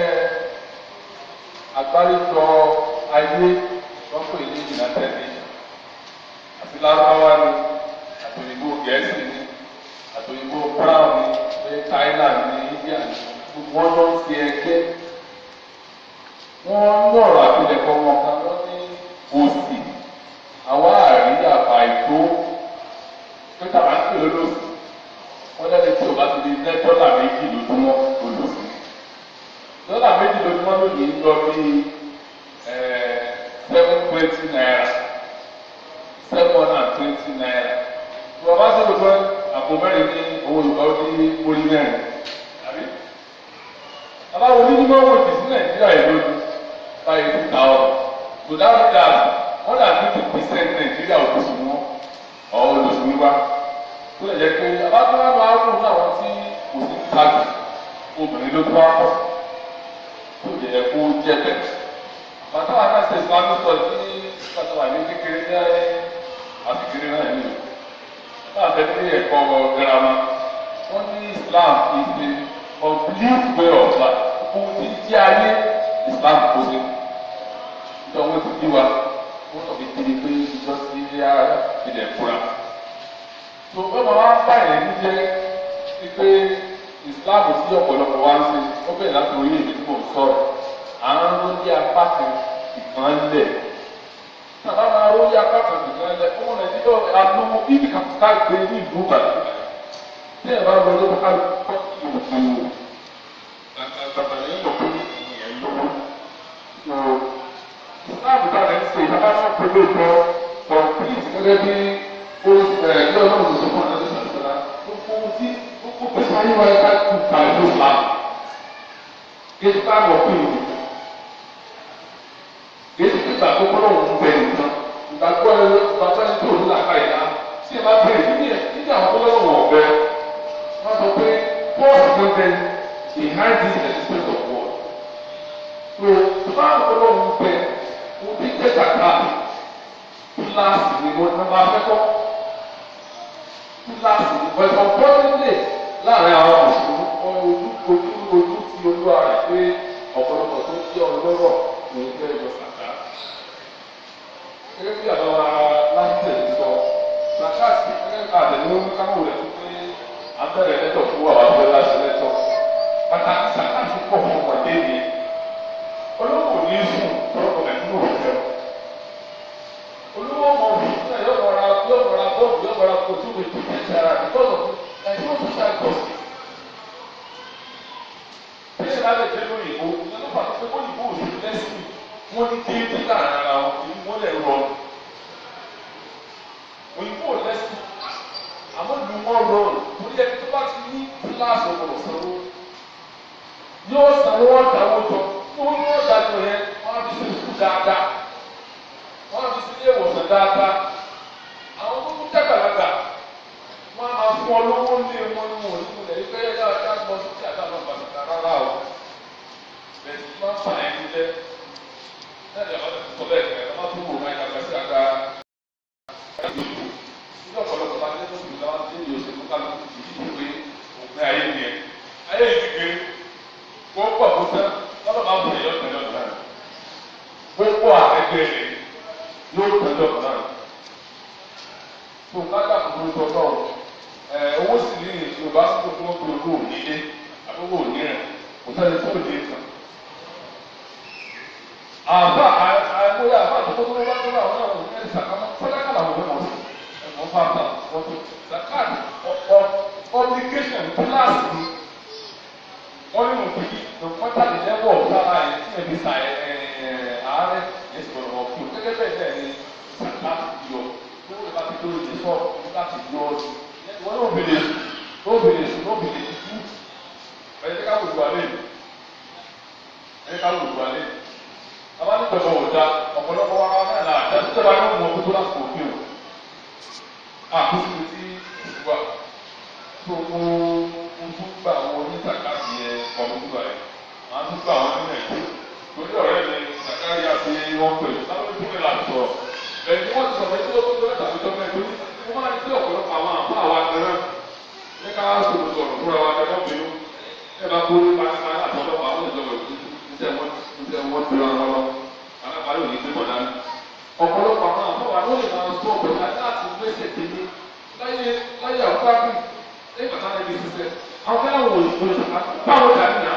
E: àgbáríjọ ayé wọ́n pè ní United Nations àti lárúbáwá ni àtòyìnbó gẹ̀ẹ́sì ni àtòyìnbó brown ni pé Thailand ni India ni gbogbo wọn lọ sí ẹgbẹ́ wọ́n ń lọ̀rọ̀ àpilẹ̀kọ wọn kan wọ́n ní òsì àwa àrí àbá ètò pé tàbá ń pè lólòsì wọ́n lẹ́ni tí o bá ti di ní dọ́là méjì lójúmọ́ olùsìn dọ́là méjì lójúmọ́ lónìí ń lọ bí seven twenty naira seven hundred and twenty naira tí wọ́n bá ṣe lè fẹ́ àpò mẹ́rin ní owó ìgbà ó ní orí mẹ́rin àbí aláwọ̀ onídìmọ̀ wò ti sí Nàìjíríà yìí lójú báyìí two thousand so that means that more than fifty percent Nàìjíríà olùsìn wọn ọ̀ olùsìn wá tó lè jẹ́ pé abájọba máa ń rún àwọn tí kò sí káàdì obìnrin ló tó wá pọ̀ tó lè yẹ kó jẹ́ bẹ́ẹ̀. bàtà wà náà ṣe islamic study ní bàtà wà ní kékeré ní àfikiri náà ní o. náà tẹ̀lé ní ẹ̀kọ́ girama wọ́n ní Islam is a complete way of life kò tí tí ayé Islam kò sí. ìjọ wọn ti di wa wọ́n sọ fi di pé ìjọ sí ilẹ̀ fúra tó bẹ́ẹ̀ máa wá báyìí ní jẹ́ pé Islam sí ọ̀pọ̀lọpọ̀ wá ń ṣe ó bẹ̀rẹ̀ láti orí èdè tí mò ń sọ̀rọ̀ à ń lórí apá kan ìkan lẹ̀ tàbá máa lórí apá kan ìkan lẹ̀ ọmọ Nàìjíríà àlọ́ ibi kan ká gbé ní ìlú Ìbàdàn tí ẹ̀ bá lọ lórí ká kọ́ ìlú bàbá yẹn lọ fún ìyẹn lọ́wọ́ Islam bá rẹ̀ bá náà pé lóòótọ́ complete gẹ́gẹ́ bí ó ẹ̀ ní ọlọ́run tó fún àdájọ́ sàṣẹ́lá gbogbo ohun tí gbogbo pèsè ayé wáyé ká kú ká ló fà á. Gẹ́gẹ́ bá wọ̀ fún ìlú. Gẹ́gẹ́ bí ìgbà tó kọ́ lọ́wọ́ ń bẹ nìkan. Ìgbàgbọ́ ẹ ìgbàgbọ́ ẹni tó ní làkà ìdá. Tí ẹ bá bẹ̀rẹ̀ níbi ẹ̀ níbi àwọn tó lọ́wọ́ ọ̀bẹ. Wọ́n sọ pé Paul gbọ́dẹ̀ behind this existence of war. So bá ọlọ́run bẹ mo ti jẹ́ kàkà kíláàsì ni mo ní máa fẹ́ kọ́. Kíláàsì ni mo ẹ̀fọ́ bọ́ọ̀lì láàrin àwọn mùsùlùmí ojú ojú ojú ti olúwa rẹ̀ pé ọ̀pọ̀lọpọ̀ tó jẹ́ ọlọ́rọ̀ ní ilé ẹ̀jọ̀ sàkà. Gẹ́gẹ́ bí àwọn láti tẹ̀lé sọ, sàkà sí gẹ́gẹ́ bí àtẹ̀lé ó káwọ́ rẹ̀ pé abẹ́rẹ́ lẹ́tọ̀ fún àwọn abẹ́rẹ́ láti lẹ́tọ̀. Pàtàkì sàkà sí pọ̀ fún ọmọdé mi. Olówó ní fún ọ̀pọ̀lọpọ̀ ẹ̀kú òfin. Olówó ọmọ òfin náà yóò mọ̀ra yóò mọ̀ra bọ́ọ̀lù yóò mọ̀ra kojú mi tó tẹ̀sí ara because of Nigerian social justice. Bí ẹ bá lè jẹ́ lóyìnbó, ìyẹn ló fà tó pé òyìnbó òṣèlú lẹ́sìn wọ́n ní déédé láàrin ara wọn kì í wọ́n lè rọrùn. Òyìnbó lẹ́sìn àmọ́ ìlú wọn rọrùn torí ẹni tó bá ti ní kíláàsì ọ̀pọ̀lọ̀ sanwó yóò sanwó wọn dáwọ́ jọ wọ́n ní wọ́n dájọ́ yẹn wọ́n á fi sí ìlú dáadáa wọ́n á fi sí ilé ìwòsàn dáadáa àwọn tó kún dàgbàlagbà wọ́n á máa fún ọ lówó lé wọn ní wọn nínú ilẹ̀ ìgbẹ́ yẹn dáadáa lọ sí àtàwọn àgbàlagbà rárá o bẹ́ẹ̀ ni wọ́n fà ẹ́ nílẹ̀ náà ní àwọn tó bẹ́ẹ̀ kẹ́ ẹ má tún wò máa yàgbẹ́ sí àga ìlú ní ọ̀pọ̀lọpọ̀ bá dé lóṣù láwọn tí yóò ṣe kókà lóṣù tí yìí pé òpin ayé nìyẹn ayé yìí gbé kó pọ̀ kó sẹ́ lọ́dọ̀ máa fún èèyàn tẹ̀lé ọ̀dọ̀ náà gbogbo àgbẹ̀gbẹ̀ rẹ̀ yóò tẹ̀lé ọ̀dọ̀ náà tó kájà kúkúrú tó náà ẹ̀ owó sì ní Yorùbá tó tó tó owó ònílé àbúrò òní rẹ̀ kò sẹ́ni tó lè kàn. àbá àgbóyè àbá tó tó tó bá tó bá àwọn àwọn ẹni sàkámọ́ sọ́dáká làwọn ọ̀gbẹ́ wọn sí ẹ̀fọ́ fáfá wọ́n tó zakat obligation kíláàsì ni wọ́n ní òkè yìí lọ́pọ́tà lè lẹ́wọ̀ sára ẹ̀ tí ẹ̀ fi sa ẹ̀ àárẹ̀ ẹ̀ sì gbọ́dọ̀ wọ̀ fún un gẹ́gẹ́ bẹ́ẹ̀ bẹ́ẹ̀ ni zakat yọ tó lè bá ti tó lè sọ láti yọ ọ́ sí wọ́n ní òbèrè sùn òbèrè sùn òbèrè sùn ẹ̀ ká wùdú alẹ́ ẹ̀ ká wùdú alẹ́ àbá ní pẹ̀lú ọ̀dà ọ̀pọ̀lọpọ̀ wa náà là àjà tó tẹ́wàá yóò mú ọkọ̀ tó láti kò fi hàn àkóso tí ìwà tó mú ojú gbà wọn ní sàkáàtì ẹ ọmọdúnrún rẹ máa tún gbà wọn nínú ẹ̀kọ́ torí ọ̀rẹ́ mi sàkáàtì àti wọn pè láwọn ojú mi là ń sọ ẹni wọ́n ti sọ̀rọ̀ ẹni tó tó lọ́dà tó tọ́ mẹ́rin tó wọ́n máa ń gbé ọ̀pọ̀lọpọ̀ àwọn àpá àwọn akẹ́rẹ́ ní ká sọ̀rọ̀ sọ̀rọ̀ fúnra wa kẹ́kọ̀ọ́ bínú ẹ bá kó pàṣípàá àtọ́lọ́pàá àwọn ìjọba ìjọba ìjọba wọn ti rán wọn lọ alábàárò ní gbé mọ̀dá ní. ọ̀pọ̀lọpọ̀ àwọn àbọ̀wá ló lè máa sọ ọ̀pọ̀ láti gbèsè tèmi láyé láyé àwùjáde nígbà táwọn ẹbí ṣiṣẹ́ àwọn fẹ́ràn wò ìgbòho báwo dà nínà.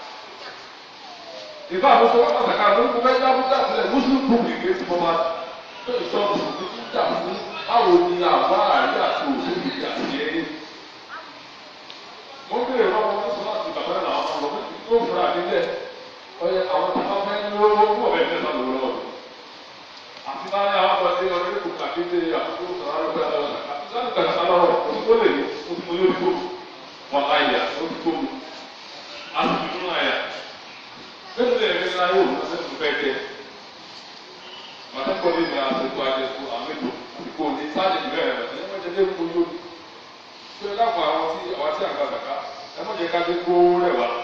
E: ìbá àwọn sọ wọn pàṣẹ káàdùn kó fẹ́ dábò dábìlẹ̀ muslim group ìgbé tí mo máa tó ìṣọ́ọ̀bù ní kí n jà fún báwo ni àwa àrí àti òṣèlú ìgbà ti yẹ é. mo ń bèrè lọ́wọ́ wọn sọ láti bàbá náà àwọn ọmọ mi tó fura nílẹ̀ ọyẹ àwọn tí wọn fẹ́ ní owó fún ọbẹ ní ẹsẹ̀ lọ́wọ́ lọ́wọ́ àti láyé àwọn ọmọdé ọdún kò kàkéde àkókò sọ̀rọ̀ àrùn bẹ́ẹ̀ lọ́wọ́ àti láti kàkà lọ́wọ́ oṣù tó lè ní oṣù tó yóò tó wọn láyà oṣù tó mu àti tuntun láyà bẹ́ẹ̀ lè rí láyé òun àti ẹsẹ̀ bẹ́ẹ̀ tẹ màtẹ́kọ̀ọ́ ní ìgbà àti ètò àjẹ fún àwọn ètò àti kò ní sáàlì ìbẹ̀rẹ̀ rẹ̀ ẹ̀ mọ̀jẹ̀ lé kó yóò tó ẹ dákun àwọn tí àwọn tí àgbà kàkà ẹ mọ̀jẹ̀ ká gbé kó rẹ̀ wá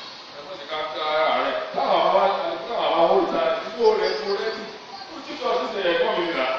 E: táwọn àwọn táwọn àwọn olùta ìdúró rẹ̀ tó rẹ́dí ó ti tọ́ sísè ẹ̀gbọ́n mi nà.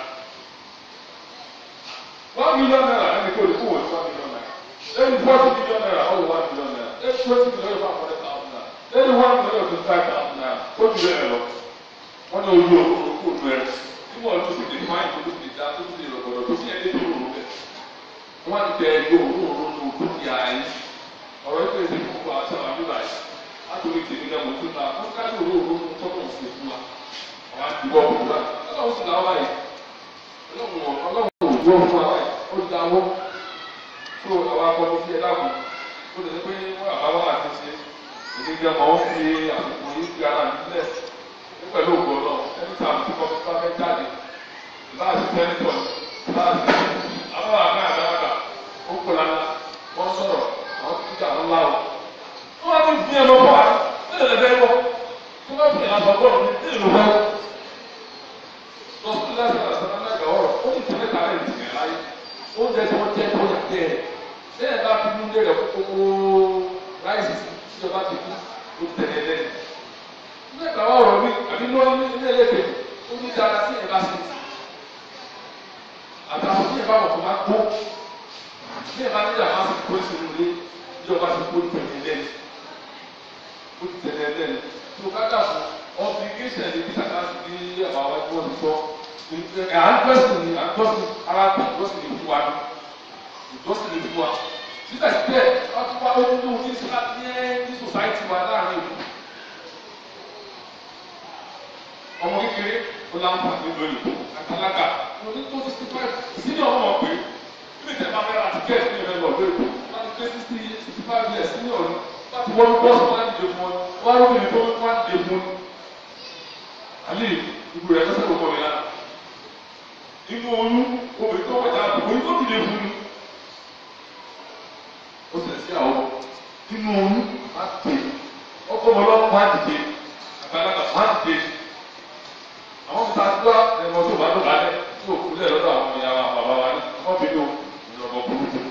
E: one million naira ẹni kò lè kó wọ́n one million naira lẹ́yìn forty million naira ó lè one million naira lẹ́yìn twenty million naira one hundred thousand naira lẹ́yìn one million twenty five thousand naira ó ti bẹ̀rẹ̀ lọ. wọ́n ní ojú òkú òkú òkú rẹ̀ tí wọ́n tún sì lè fún àyè tó ti dá tó ti lè rọ̀gbọ̀dọ̀ tó sì ẹ̀ lé tó rò rẹ̀. wọ́n ti tẹ ẹgbẹ́ òkú òkú òkú ti àyè ọ̀rọ̀ ìpè sí fún wa àti àwọn àbíbà yìí. Atoli tèmi náà mo tún náà fún káàdì òru òru tọ́kọ̀ sí fún wa àwọn àdìbò òwúrọ̀ ọlọ́run sì náà wáyé ọlọ́run ọlọ́run òwúrọ̀ fún wa wáyé ó dáwọ́ tó àwọn akọni sí ẹ dáàbò ó lè ní pé wọ́n àbáwọ́ àti ṣe èdè bí ọmọ wọn fi àsìkò yìí fi ara nílẹ̀ pẹ̀lú ògbó náà ẹni tí àwọn tí wọ́n fi bá fẹ́ jáde láti sẹ́ńtọ̀ láti àwọn àgbà àgbàlagbà ó kó lana wọ́n sọ̀rọ̀ àwọn tó kíkà wọn láwọ̀. wọ́n á ti fi ẹ̀ lọ́wọ́ wa ní ẹ̀rẹ́ wọ́ tí wọ́n fi àgbà bọ́ọ̀lù ní ìlú wọn. lọ́sọ̀tún láti àṣàlá náà ọ̀rọ̀ ó ní tẹ̀lé kàrẹ́ ìtìyàn láyé oúnjẹ tí wọ́n jẹ́ tó yà tẹ̀ ẹ̀ lẹ́yìn bá fi nílé rẹ̀ kókó ráìsì ìjọba ti kú ó tẹ̀lé lẹ́yìn. ní ẹ̀ka ọ̀rọ̀ mi àbí lọ́ọ́ ní ilé ẹlẹ́gbẹ̀ẹ́ ó ní dára sí ẹ̀ka sí àtàwọn tí ìbá wọn kò máa gbó ní ìbá níjà máa fi kó sínú ilé ìjọba ti kó tẹ̀lé lẹ́yìn ó ti tẹ̀lé lẹ́yìn tó ká dà fún ọ̀fìgéṣẹ̀ ní bí kàkà sí ní àbá wa tí wọ́n ti sọ à ń gbẹ́sìn ní à ń gbọ́sìn ara tó ìgbọ́sìn ní fún wa ní ìgbọ́sìn ní fún wa síbẹ̀síbẹ̀ wọ́n ti wá ojú tó ní sílá ní ẹ́ ní sòsáìtì wa láàrin ìlú ọmọ kékeré ó láǹfààní lónìí àtàlágà ní tó sixty five sínú ọmọ ọ̀pẹ níbi tẹ̀ bá fẹ́ràn àti gẹ́ẹ̀sì ní ìrẹ́lẹ̀ ọ̀dọ́ èkó láti pé sixty sixty five years sínú ọ̀run láti wọ́n bọ́ọ̀sì wọn láti dé fún ọ wọ́n á rúbìnrin tó wọ́n á dé fún ọ. àlè ìbú rẹ̀ lọ́sẹ̀ gbogbo mi lára inú oyún obìnrin tó wọ̀jà oyún tó dìde fún mi. ó tẹ̀ sí àwọn inú oyún á tè ọkọ̀ ọmọlọ́wọ́ á dìde àgbàlagbà á dìde àwọn ọmọ sáà tó ẹ̀rọ tó bá tó bá lẹ̀ tó kú lẹ̀ lọ́dọ̀ àwọn ìyá wa bàbá wa ní ọmọ bí ló ìrọ̀bọ̀ burúkú.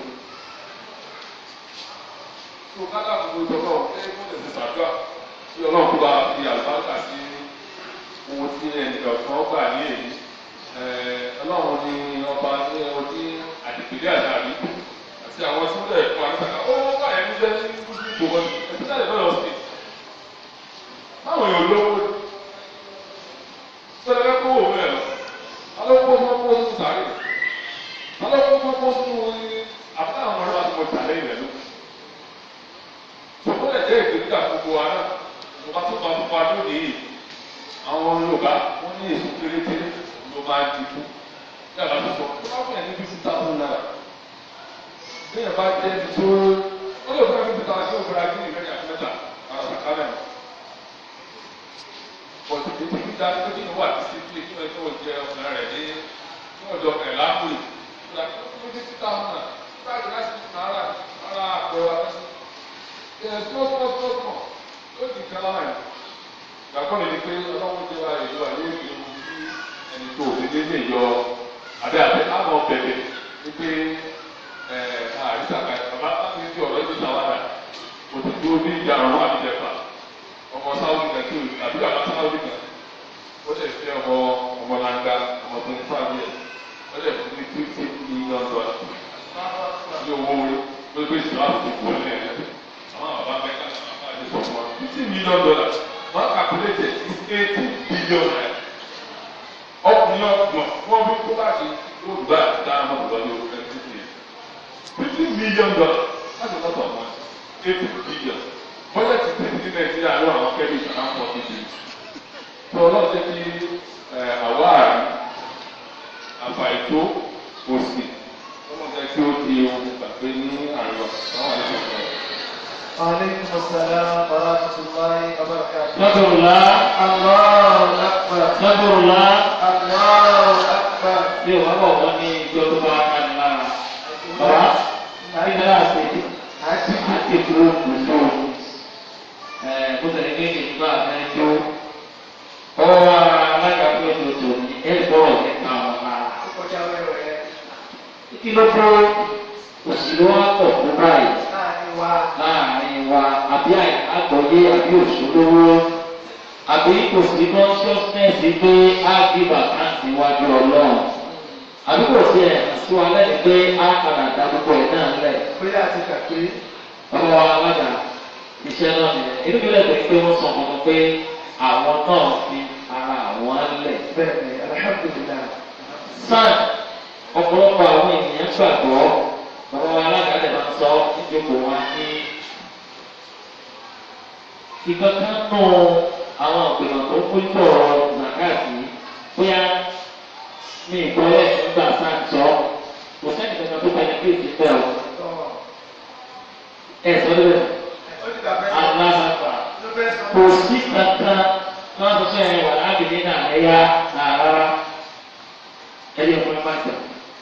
E: tó kátà gbogbo ìjọba ọ̀kẹ́ kó lè fi sàdúrà tí ọlọ́run kó bá fi àlùbáríkà sí ohun tí ẹnìkan kan gbà ní èyí. ọlọ́run ni ọba ní oní àdìpẹ̀lẹ́ àdàbí àti àwọn tí wọ́n lẹ̀ fún àgbàkà ó wọ́n bá ẹni jẹ́ ní kúndùn tó wọ́n ẹ̀sìn náà lè lọ́yọ̀ sí. báwo yóò lówó sọlá kó wò wẹ̀ lọ alọ́kọ́ mọ́kọ́ sún sáré alọ́kọ́ mọ́kọ́ sún ní àbúrò àwọn ọmọdé wa ti mọ ìtàlẹ́ ilẹ̀ ló. sọ̀kọ́ lẹ̀ jẹ́ ìgbésí àkókò wa náà ìjọba tó bá fún wa lóde yìí àwọn Yorùbá wọ́n ní èso kérékéré ló máa ń dìbò ní àbá tó sọ tó bá fún ẹ̀ ní bísí táwọn náírà bí ẹ̀ bá jẹ́ ẹni tó ó lè fún ẹ̀ bísí táwọn yóò fura kí ìrẹ́ni àti mẹ́ta ara sàkánà ẹ̀ bọ̀dù tó ti dá tó ti wà ní sípìlì tí wọ́n tó jẹ ọ̀nà rẹ̀ ní ní ọjọ́ ẹ̀ lápòlì ìgbà tó ti ní títà ọ̀nà nígbà tó láti fi náírà náírà àpẹẹrẹ wa lọ́sí. ẹ̀ tó tó tó mọ̀ ó di kẹlá ẹ̀. ìgbàgbọ́ mi ni pé ọlọ́wọ́ jẹ́ wa ìlú àyè òkè ohun tí ẹni tó òfin dé lè yọ abẹ́ abẹ́ àmọ́ bẹ̀bẹ̀ ní pé àrísàkà bàbá láti fi ọ̀rọ̀ ẹ̀dùn sáwádà òtútù bí ìjà ọ̀rọ̀ àbíjẹ̀fà ọmọ sáwọ́dì kan tí o àbí àbá sáwọ́dì kan ó lè fi ọmọ ọmọlanga ọmọ tó ń fàbí ẹ̀ ó lè fi ní fifty million dollars ní owó orí ló gbé ìṣòro àbùkù wọlé ẹ̀ àwọn bàbá mẹ́ta bàbá àti sọ̀tún fifty million dollars wọ́n calculate is eighty billion naira ọkùnrin ọgbọ̀n wọ́n bí kó bá ṣe yóò gbà dáhùn ọ̀dọ́ ní orí ẹ̀ fifty million dollars láti lọ́tọ̀ ọmọ eighty billion bọ́lá ti tẹ̀lé ní Nàìjíríà ló àwọn kẹ́lí ìṣàkà pọ̀ níbi tó ọlọ́run jẹ́ kí àwáàrí àfàìtó òsì ọlọ́run jẹ́ kí ó di ohun gbàgbé ní àríwá àwọn àlejò rẹ̀.
B: Aleykum salaam wa rahmatulahi wa barakatuh.
D: Nàbẹ̀rùlá.
B: Allahu akbar.
D: Nàbẹ̀rùlá.
B: Allahu akbar.
D: Bí o bá bọ̀ wọ́n ní ìjọ tó bá ká ní lára. Bàbá àyè náà àti àti àti ìdúró kùsù. Bó tẹ̀lé pé kì í gbà fẹ́ tó. Ọwọ́ alága pé tòótọ́ ní ẹ̀ gbọ́rọ̀ nípa ọ̀la.
B: Kọjá wẹ́wẹ́.
D: Kí ló dé òṣèlú wa pọ̀ fún báyìí?
B: Láàrin wa.
D: Láàrin wa àbí àgbọ̀yé àbí òṣèlówó àbí kò sí consciousness pé á give account níwájú Ọlọ́run àbí kò sí ẹ̀ sí wa lẹ́nu pé á padà dá gbogbo ẹ̀ náà lẹ̀.
B: Bóyá àti kàpé.
D: Ọmọ wa alága iṣẹ́ náà nìyẹn. Inú mi lẹ́gbẹ̀ẹ́ pé wọ́n sọ ọmọ pé àwọn náà fi ara àwọn lẹ̀.
B: Bẹ́ẹ̀ni, alhamdulilayi.
D: Sáà ọ̀pọ̀lọpọ̀ àwọn ènìyàn gbàgbọ́ bàbá wa alága lè máa sọ níjókòó wa ní ìgbà kan nù àwọn ìgbìmọ̀ tó kú sọ̀rọ̀ zakati bóyá ní ìgbọ́lẹ̀ nígbà sáà sọ kò sẹ́ni kankan tó bẹ̀rẹ̀ pé ìdí bẹ́ẹ̀ o. ẹ sọ lórí alábàbà kò sí kankan wọ́n sọ sẹ́yìn wà lábìlì náà ẹ̀yà náà rárá bàjẹ́.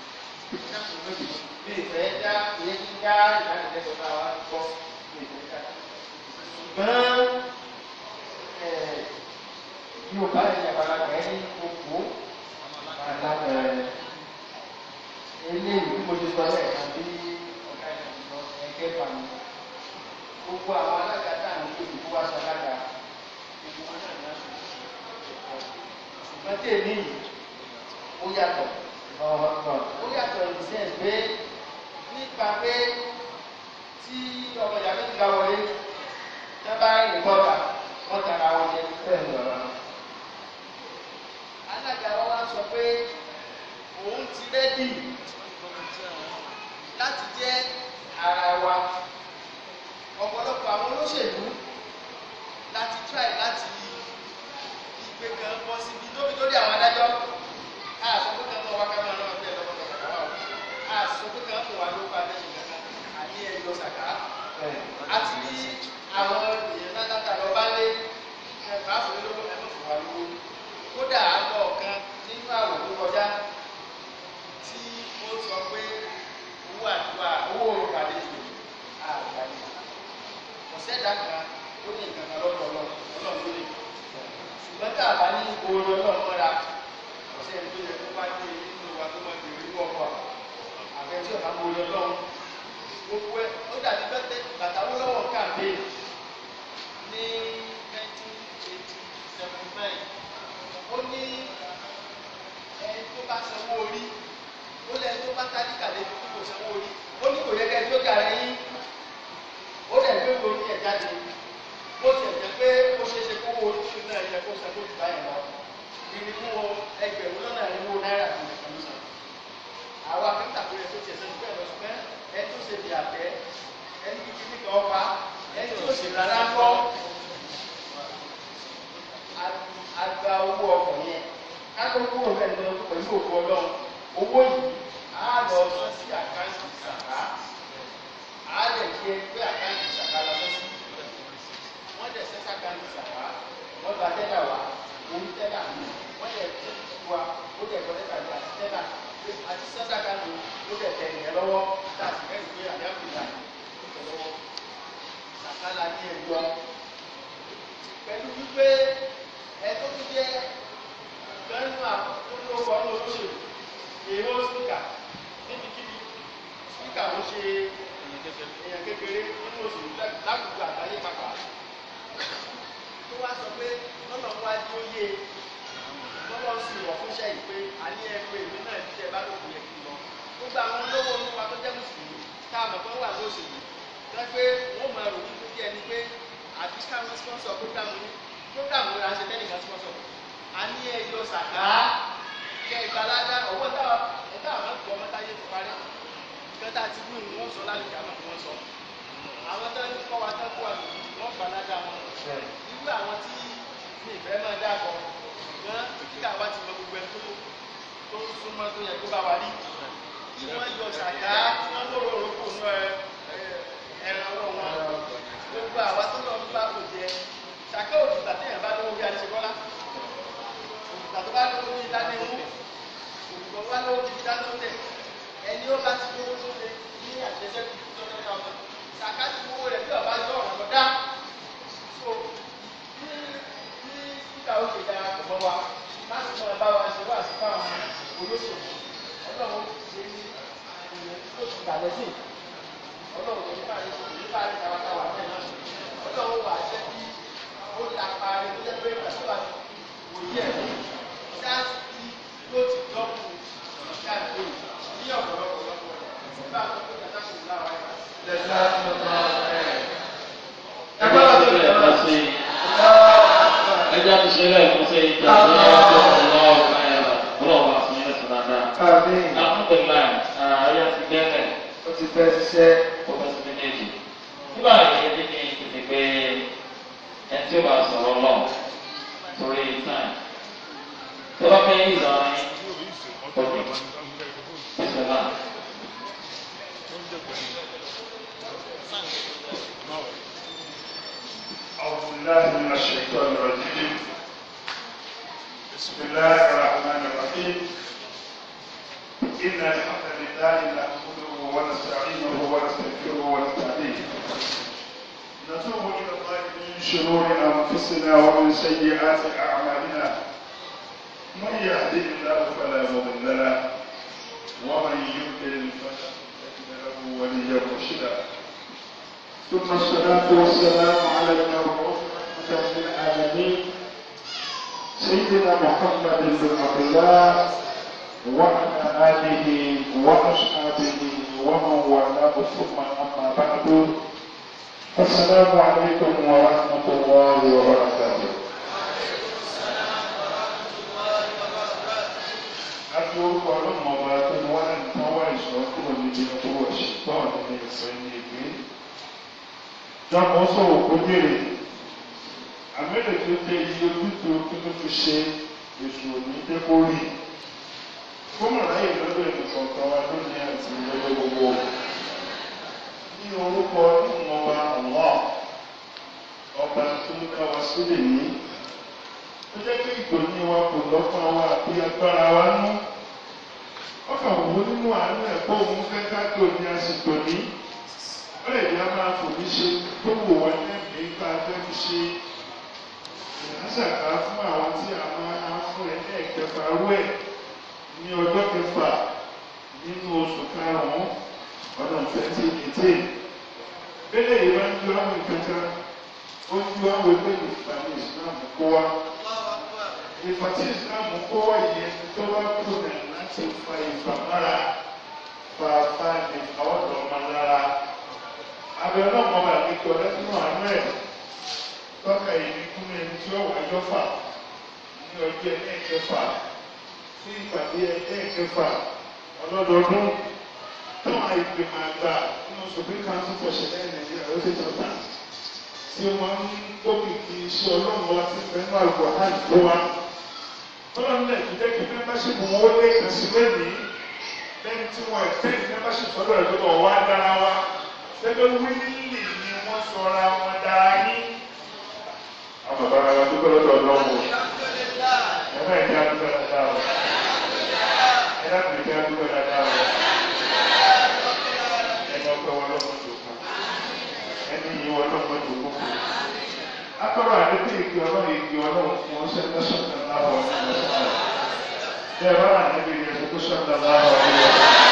C: bí ìfẹ́ dá ilé kíkà ìdánilẹ́kọ̀ọ́ náà wá gbọ́ bí ìfẹ́ dá. ṣùgbọ́n Yorùbá ẹ̀yà balàgbà ẹni gbogbo balàgbà eléyìí bí mo ti sọ lẹ́ẹ̀kan bí ọ̀gá ìjọba ẹgbẹ́ fàmì gbogbo àwọn alága tá à ń gbé ìlú wá sọ alága gbogbo wọn náà ní aṣọ ṣùgbọ́n tí èmi yìí ó yàtọ̀ ó yàtọ̀ ní sẹ́ǹsì pé nípa pé tí ọmọ ìyá méjì bá wọlé tí wọ́n bá rìn bọ́ta wọ́n tara wọn jẹ bẹ́ẹ̀ ni ọ̀rọ̀ alága wa wá sọ pé òun ti rẹ́dì láti jẹ́ ara wa ọ̀pọ̀lọpọ̀ àwọn olóṣèlú láti try láti ìgbé kan bọ́ síbi lórí lórí àwọn adájọ́ àṣọ pé kan náà wá ká máa náà bẹ́ẹ̀ lọ́wọ́ kàkà wà ó àṣọ pé kan kò wá ló bá lẹ́yìn kankan àní ẹ̀yọ sàkà àti rí àwọn èèyàn náà dáta lọ bá lé ẹ̀fà àfọwé lówó ẹ̀mọ́ fún wa lówó kódà àgbọ̀ ọ̀kan nínú àwọ̀ tó kọjá tí ó sọ pé owó àdúrà owó òrùkàdé yìí àgbàdì ọ̀sẹ̀dá kan ó ní nǹkan kan lọ́dọ̀ ọlọ́run ọlọ́run ló lè ṣùgbọ́n tá a bá ní oore ọlọ́run mọ́ra ọ̀sẹ̀ tó yẹ kó bá dé nínú wa tó máa bèrè ní ọkọ̀ àbẹ̀ tí ọ̀nà oore ọlọ́run gbogbo ẹ̀ ó dàbí pẹ́pẹ́ bàtà owó lọ́wọ́ kàǹpé ní nineteen eighty seventy nine ó ní ẹni tó bá sanwó orí ó lẹ́ni tó bá tálíkà lé tó kò sanwó orí ó ní kò yẹ kẹ́ tó gàrẹ́ yín ó lẹ̀ gbé orí ẹ̀ jáde bó ti ẹ̀jẹ̀ pé ó ṣeé ṣe kó orí tó náà yẹ kó sanwó jù báyìí lọ ìrìn fún wọn ẹgbẹ̀rún lọ́nà ìrìnwó náírà tó nìkan ló sàn àwọn akẹ́kọ̀ọ́ tó yẹ tó ti ẹ̀sẹ̀ nígbà lọ ṣùgbọ́n ẹni tó ṣe bí àtẹ ẹni kíkí nìkan ọba ẹni tó ṣe rárá kọ́ àgbà owó ọkọ̀ yẹn kákó kúrò bẹ́ẹ̀ lọ pẹ̀lú òkú ọlọ́run owó yìí á lọ sọ sí àkáǹtì ìsàká á lè jẹ pé àkáǹtì ìsàká la sọ sí wọ́n dẹ̀ sẹ́sà àkáǹtì ìsàká wọ́n gba tẹ́lá wa orí tẹ́lá wọ́n dẹ̀ tó ti wa ó dẹ̀ gbọ́ tẹ́lá ní àti tẹ́lá àti sẹ́sà àkáǹtì ó dẹ̀ tẹ̀ ẹ̀yẹ lọ́wọ́ láti kẹ́rì pé àdáfìlà ó tẹ̀ lọ́wọ́ ìsàká la ní ẹ̀yọ pẹ̀lú wípé ẹ̀tọ́ tó jẹ́ lẹ́nu àkókò ọ̀nà olóṣèlú èrò spíkà níbikíbi spíkà ó ṣe èèyàn kékeré nínú òṣèlú lágbègbè àgbáyé pàpà tó wá sọ pé lọ́nà wá dí ó yé lọ́nà sì rọ̀ fún iṣẹ́ yìí pé a ní ẹgbẹ́ ìlú náà ti jẹ́ bá lóògùn yẹ kí n lọ gbogbo àwọn olówó olúwa tó jẹ́ mùsùlùmí tá a mọ̀ pé wà lóṣèlú lẹ́ pé wọ́n máa rò wípé bí ẹni pé àbí káwọn sponsor program ní program wo la ṣe tẹ́lẹ̀ kan sponsor a ní ẹyọ sàká kẹ ìgbàládá ọwọ́ táwa ẹ̀dá àwọn ọ̀gbọ́n ọmọtáyé ti parí kẹta ti wí ni wọ́n sọ lálùkà náà wọ́n sọ àwọn tó ń kọ́ wa tó kó wa wọ́n gbàládá wọn irú àwọn tí ní ìfẹ́ máa dàgbọ́ ṣùgbọ́n kíkà wa ti mọ gbogbo ẹ̀ tó tó súnmọ́ tó yẹ kó bá wa rí kí wọ́n yọ sàká kí wọ́n lóró orókò nù ẹran ọwọ́ wọn gbogbo àwa tó lọ ń bá kò jẹ sàká òtútà téèyàn bá lówó bí a ti ṣe kọ́lá òtútà tó bá lówó bí dání mú òtútà tó bá lówó bí dání tẹ̀ ẹni ó bá ti lówó tó lé ní àjẹsẹ́kù tó lọ́dọ̀ náà ọ̀gbọ̀n sàká ti mú owó rẹ̀ bí ọba yọ ọ̀rọ̀ lọ́dá so bí bí síkà ó ṣe dára pọ̀ mọ́ wa láti mọ̀ bá wa ṣe wá sí fáwọn olóṣèlú ọlọ́run ti ṣe ní ìyẹn tó ti gbà lẹ́sìn ọlọ́run kò ní bá rí kò ní bá rí tàwátàwá bẹ́ẹ̀ náà ọlọ́run wà jẹ́ kí ó lápá rẹ̀ tó jẹ́ pé ìgbàsíwà òye ẹ̀ sáàsì tí ló ti dọ́kun ìṣẹ́ àgbè ní ọ̀pọ̀lọpọ̀ lọ́pọ̀ rẹ̀ bá a sọ pé kàtà kò láwa ẹ̀.
B: Lẹ́sà tó bá ẹ̀.
D: Ẹgbẹ́ wa tó lè lọ sí ẹjẹ́ tó ṣe lẹ́ẹ̀kún sí ìjà tó yẹ kó lọ́wọ́ ọlọ́wọ́ àfihàn ẹ̀sùn dáadáa. Àkúndínláì ayé ti gbẹ́rẹ̀.
B: Ó ti fẹ́ ṣiṣẹ́.
D: Ó fẹ́ sí méjèèjì. Nígbà yìí ní kí n tètè pé ẹni tí ó bá sọ̀rọ̀ lọ torí táì. Tó bá fẹ́ yí ìlọrin òkè. Ìṣẹ̀lá.
A: أعوذ بالله من الشيطان الرجيم بسم الله الرحمن الرحيم
F: إن الحمد لله نحمده ونستعينه ونستغفره ونستهديه نتوب إلى الله من شرور أنفسنا ومن سيئات أعمالنا من يهده الله فلا مضل له ومن يضلل فلا تجد له وليا مرشدا ثم الصلاة والسلام على المبعوث رحمة للعالمين سيدنا محمد بن عبد الله وعلى آله وأصحابه ومن والاه ثم أما بعد السلام عليكم ورحمة الله وبركاته. أقول قولهم وبركاته وأن تواجه وكل الذين هو الشيطان من السنين جمع صوت كثير àmẹ́lẹ̀ tó tẹ iye ojútùú kí ló fi ṣe èso ní dẹ́kórì fọ́mọ̀ láyè lọ́dọ̀ ìdìkọ̀ọ̀kan wa lónìí àti lọ́dọ̀ gbogbo ní orúkọ ìmọ̀ba ọ̀wọ́ ọba tó ń ká wa sílẹ̀ ní ó jẹ́ pé ìtòní wa kò lọ́pọ̀ wa àti agbára wa nú ọkàn òwò nínú àánú ẹ̀kọ́ òun fẹ́ ká tó ní àsìkò ní ó lè jẹ́ máa fòmí ṣe tó wò wọ́n lẹ́mìí bá a fẹ́ fi ṣe ìránṣàká fún àwọn tí a máa ń fún ẹ ní ẹ̀kẹfà rú ẹ̀ ní ọjọ́ kẹfà nínú oṣù karùn-ún ọdún twenty eighteen. Bẹ́lẹ̀ yìí máa ń ju àwọn ìkẹta ó ju àwọn ẹgbẹ́ ìfàní ìsìlámù kó wá. Ìfàtí ìsìlámù kó wá yẹn tó wá kú nà láti fa ìfàmára fàáfà ní ọ̀dọ̀ ọmọ lára. Abẹ́rẹ́ náà mọ̀ bá mi kọ́ lẹ́sìn àánú ẹ̀. Tọ́ka ìní kúnú ẹni tí ó wà yọ́fà ní ọjọ́ ẹlẹ́ẹ̀kẹfà fún ìpàdé ẹlẹ́ẹ̀kẹfà ọlọ́dọọdún táwọn ìgbìmọ̀ àgbà nínú Supreme Council for Ṣẹlẹ̀ Nàìjíríà ló ti tọ́ta tí wọ́n ń gbókìkì iṣẹ́ ọlọ́run wa ti fẹ́nu àgbò àdúgbò wa. Tọ́lọ́run náà ti jẹ́ kí mẹ́mbáṣípù wọn ó lé kàn sí lẹ́nìí lẹ́yìn tí wọ́n ẹ̀fẹ́ mẹ́mbáṣípù sọ́dọ̀ ẹ̀ lọ́dọ̀ wá dára wa. Gẹ́gẹ́ wíìlì ni wọ́n sọra wọn dára yín. Àwọn bàbá wa dúpẹ́ lọ́dọ̀ ọlọ́run. Ẹ̀rọ ẹ̀jẹ̀ adúpẹ́ dáadáa o. Ẹ̀dá kìí jẹ́ adúpẹ́ dáadáa o. Ẹni ọpẹ́ wọn lọ́mọ dòkó. Ẹni yìí wọn lọ́mọ dòkó. Akọ́rọ̀ àdébí ìgbì ọlọ́run ìgbì ọlọ́run fún wọn ṣẹ́ńtẹ́ ṣọ́ńtẹ́ láwọ̀ ọ̀sán lọ́sọ̀rọ̀. Bẹ́ẹ̀ bá wà níbi ìrẹsì tó ṣọ́ńtẹ́ láwọ̀ ọ̀sán.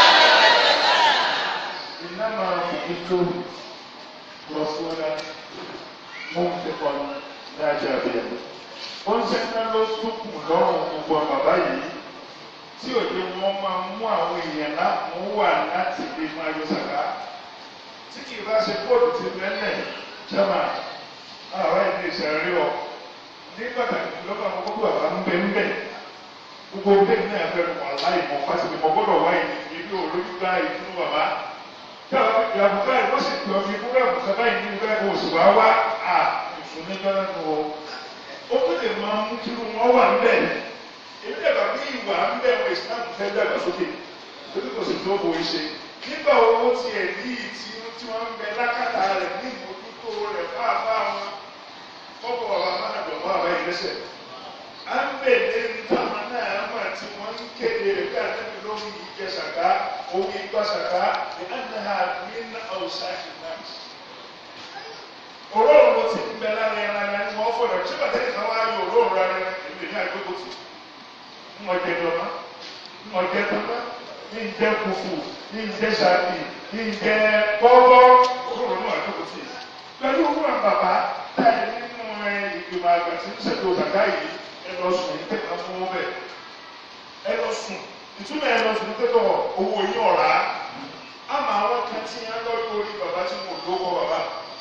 F: Iná máa fi ètò lọ fún ọ́dá mú ìfẹ́kọ̀ọ́ dájà bíi ó ń sẹ́ńtà ló túkù lọ́rùn gbogbo bàbá yìí tí òde wọn máa mú àwọn èèyàn láàmú wà láti lè máa yọ sàká tí kì í bá ṣe bóòlù ti bẹ́lẹ̀ jẹ́mà àwọn ẹni ìṣẹ̀rí ọ ní pàtàkì lọ́kàn gbogbo bàbá ń bẹ ń bẹ gbogbo bẹ́ẹ̀ náà fẹ́ wà láì mọ̀ pàṣẹ mọ̀ gbọ́dọ̀ wáyé ìlú olójúgbà ìdúró bàbá ìyàwó báyìí wọ́n sì pè ọ́ fi kúrò àbùsà báyìí ní ìgbà kó oṣù wá wá à onígbàlá nù ọ ó tó lè máa mú kí wọn wà ń bẹ èmi dàgbà bí ìwà ń bẹ wọn ìsìlámù fẹ́ dàgbà sókè lórí kò sì tó bó ṣe nígbà owó ti ẹ̀ ní ìtì tí wọ́n ń bẹ lákàtà rẹ̀ ní ìmójútó rẹ̀ fáfá wọn kọ́kọ́ bàbá máa dọ̀ mọ́ àbá ìlẹ́sẹ̀ à ń bè ní táwọn náà mà tí wọ́n ń kéde rẹ̀ bí àtẹ́bí lórí ìjẹsàká owó ìgbàsàká ní àdáhà ní àwùsá ìnáà òróòrò ti ń bẹ lára ẹran ẹran ni wọ́n fọ̀dọ̀ tí bàtẹ́ ìkan wá yọ òróòrò ara ẹran èmi ní àgbégbó tì ń ọjẹ dọ́mà ń ọjẹ dọ́mà ní ìjẹ kùfù ní ìjẹ sàbí ní ìjẹ gbọ́gbọ́ òróòrò náà àgbégbó tì pẹ̀lú òwúrọ̀ bàbá táyà nínú ìgbìmọ̀ àgbà tí ń ṣètò òṣàká yìí ẹ lọ sùn ní tẹ̀ka fún wọn bẹ́ẹ̀ ẹ lọ sùn ìtumọ̀ ẹ lọ sùn ní tẹ̀ka owó yín ọ̀rá àmọ́ àwọn kan tí yẹn lọ́ọ́ lórí bàbá tí mo lówó bàbá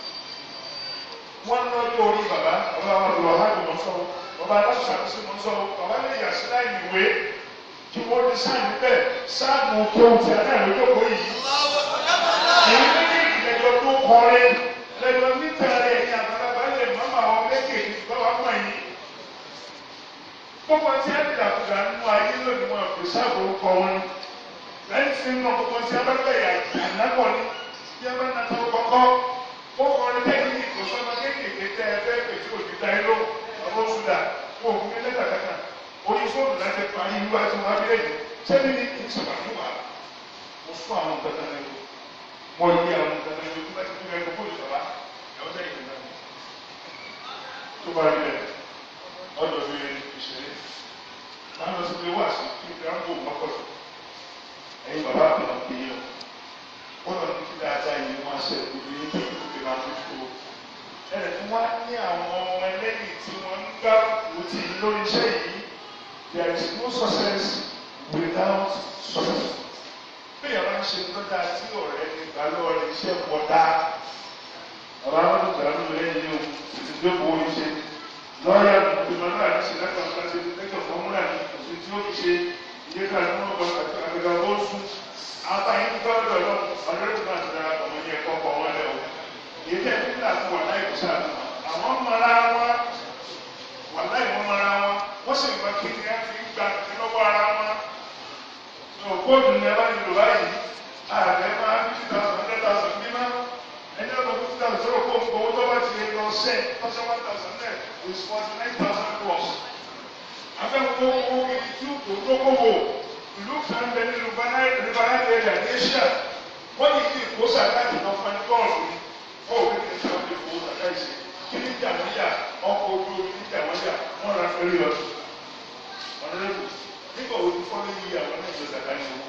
F: wọ́n lọ́jọ́ orí bàbá ọba wa lọ ha lọ sọ ọba aláṣàkóso mọ sọ bàbá lè yà sí láì níwé kí wọ́n ní sáàmù bẹ́ẹ̀ sáàmù kéwù tí a náà lójókòó yìí. èyí méjèèjì lẹ́jọ́ tó kọrin lẹ́jọ́ níta rẹ̀ ní àgbàlagbà lè mọ́mọ́ àwọn méjèèjì báwa mọ̀ yìí. gbogbo tí a ti dàkúdà nínú ayé lónìí wọn kò sáàbù kọ wọn. lẹ́yìn tí nínú gbogbo tí a bá bẹ̀ yà ànákọ̀ ni bí a bá nà tó kọ́kọ́ ó kọrin tẹ́lẹ̀ ìkọ̀sọ́nà kéékèèké tẹ́ ẹ fẹ́ pèsè òdìdá ẹ ló ọ̀rọ̀ ṣúdà fún òkú ní lẹ́tà kàkà orí fóònù láti parí ìlú àti wọn abílẹ̀ lẹ́yìn sẹ́ni ní kí n sọ̀rọ̀ ní wàá mo fún àwọn nǹkan kan lẹ́nu mo ní àwọn nǹkan kan lẹ́nu tó bá ti tún lẹ́nu fún ìjọba ẹ̀wọ́n sẹ́yìn nìkan tó bá rí bẹ́ẹ̀ ọ̀dọ̀ mi ìṣeré máa lọ sí pé wá sí kí n dáhùn kó mọ́kọ̀tù ẹ̀yin bàbá àpẹẹrẹ pé yẹn wọ́n lọ ní kí dáadáa yìí wọ́n ṣe ìgbòho yìí tó kí kókè máa fi tó ẹ̀rẹ̀ tí wọ́n á ní àwọn ọmọ ẹlẹ́yìn tí wọ́n ń gbá òtí lórí iṣẹ́ yìí there is no success without success. bẹ́ẹ̀ yàrá ń ṣe lọ́dà tí ọ̀rẹ́ ní ìgbàlọ́ rẹ̀ iṣẹ́ pọ̀ dáa ọ̀rọ̀ àwọn olùgbàlù lẹ́yìn o ti gbé owó iṣẹ́ lọ́ọ̀yà ìgbìmọ̀ náà ti ṣe lẹ́kọ̀ọ́ kan ṣe lẹ́kọ̀ọ́ fọ́múlà ní òṣèlú tí ó fi ṣe ìyẹ́ká ní wọ́n gbọ́ àgbẹ̀gbẹ̀ ó sún àbáyé ń gbọ́dọ̀ lọ ọ̀dọ́rẹ́bù náà ti dára ọmọ ní ẹ̀kọ́ ọkọ̀ wọn lẹ́wọ̀ èyí tẹ́ fúnlá fún wà láì kó sáà àwọn mara wọn wà láì wọ́n mara wọn wọ́n sì gbọ́ kí ni a fi gba ìlọ́wọ́ ara wọn kóòdù ní ẹbá nílò báyìí ààrẹ máa fifty thousand hundred thousand bí máa ẹni ọ̀dọ̀ fifty thousand sọ̀rọ̀ kó owó tó bá ti lè lọ sẹ́ ọ̀sẹ̀ one thousand net is forty nine thousand plus afẹ́kọ̀ọ́ owó gidi tí ó tó dókòwò ìlú kan bẹ ní ribana area ní asia wọ́n ní kí ìkó sàkáàtì náà fún ẹni bọ́ọ̀lù ní ó wí kí ní ọdún ìfowó sàkáàtì kí ní ìjà wọ́n yà ọkọ̀ ojú omi ní ìjà wọ́n yà wọ́n ra fẹ́rí lọ. ọ̀nàdẹ́kù nígbà wo ni fọ́lẹ́ yìí àwọn náà ìjọ sàkáàtì wọn.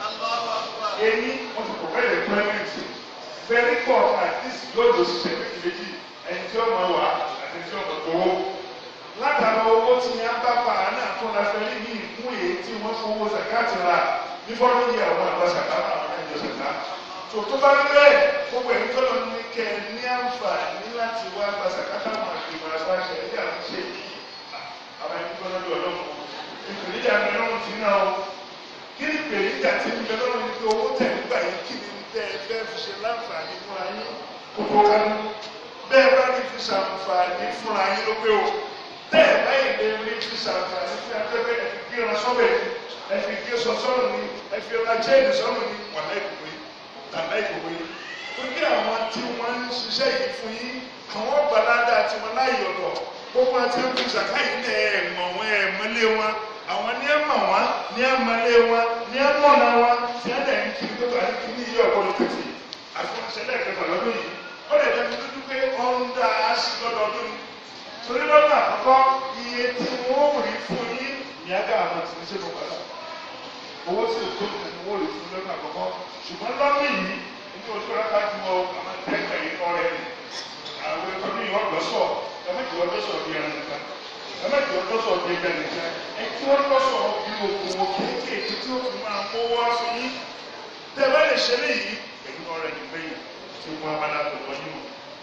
F: èmi wọ́n ti kọ̀ bẹ́ẹ̀ employment very poor at least yóò lọ sí sẹ́kẹ̀tì méjì ẹni tí ó máa wà àti tí ó máa gbowó. látara owó tí ní abápa náà tó la fẹ́rí ní ìmú èyí tí wọ́n fowó sàkáàtì ra ní fọ́lẹ́ yìí àwọn àgbà sàkáàtì àwọn náà ìjọ sàkáàtì. tó tó bá rí bẹ́ẹ̀ gbogbo ẹ̀rí tó lọ ní kẹ́ ẹ ní àǹfààní láti wá gba sàkáàtì àwọn àgbègbè àgbàṣe ẹ̀dí àwọn ṣe yìí àwọn ẹni tó lọ́dọ̀ ọlọ́run ìpèníjà mi lọ́rùn ti náà o kí ni ìpèníjà ti ń bẹ lọ́rùn ní pé owó tẹ̀ nígbà yìí kí ni tẹ́ ẹ fẹ́ fi ṣe láǹfààní fúnra yín kókó kánú bẹ́ẹ̀ bá ní fi ṣàǹfààní fúnra yín ló pé o tẹ́ ẹ báyìí lè rí fi ṣàǹfààní fún akẹ́kẹ́ ẹ fi gé ẹran sọ́bẹ̀ ni ẹ fi gé sọ sọ́run ni ẹ fi ra jẹ́ẹ̀nì sọ́run ni wà láìpẹ́ tàbí ìkòwé torí àwọn tí wọ́n ń ṣiṣẹ́ yìí fún yín àwọn gbàládà tí wọ́n láyè ọ̀dọ̀ gbogbo àti ẹ̀kú ìṣàkáyìí ní ẹ̀ mọ̀ wọn ẹ̀ mọ́lé wọn àwọn ní ẹ̀ mọ̀ wọn ní ẹ̀ mọ́lé wọn ní ẹ̀ mọ̀nà wọn tí ẹ̀ lẹ́yìn kiri tó bá ní kí ní iye ọ̀gbọ́n tètè àfihànṣẹ́ lẹ́ẹ̀kẹfà lọ́dún yìí ó lè dẹ́bi dúdú pé ó ń dá a sí lọ́dọọdún ni torí lọ́dún àkọ́kọ́ iye tí wọ́n rí fún yín ní àgá àwọn tí ń ṣe lọ padà owó tí ò tó ní wọ́n rí fún lọ́dún àkọ́kọ́ ṣùgbọ́n lọ́dún yìí ní oṣù rákà tí wọ́n àwọn tẹ́tẹ̀ yìí kọ́ rẹ̀ àwọn ẹ̀kọ́ ní ọ̀dọ́sọ̀ ẹ̀mẹ́jì ọ̀dọ́sọ̀ di ẹran nìkan ẹ̀mẹ́jì ọ̀dọ́sọ̀ di ẹran nìkan ẹ̀kí ọ̀dọ́sọ̀ bí okòwò kéékèèké tí ó fi máa kó wá fún yín tẹ́lẹ̀ lè ṣe léyìí ẹ̀yìn ọ̀rẹ́ nígbẹ̀yìn tí wọ́n abala tó wọ́n nínú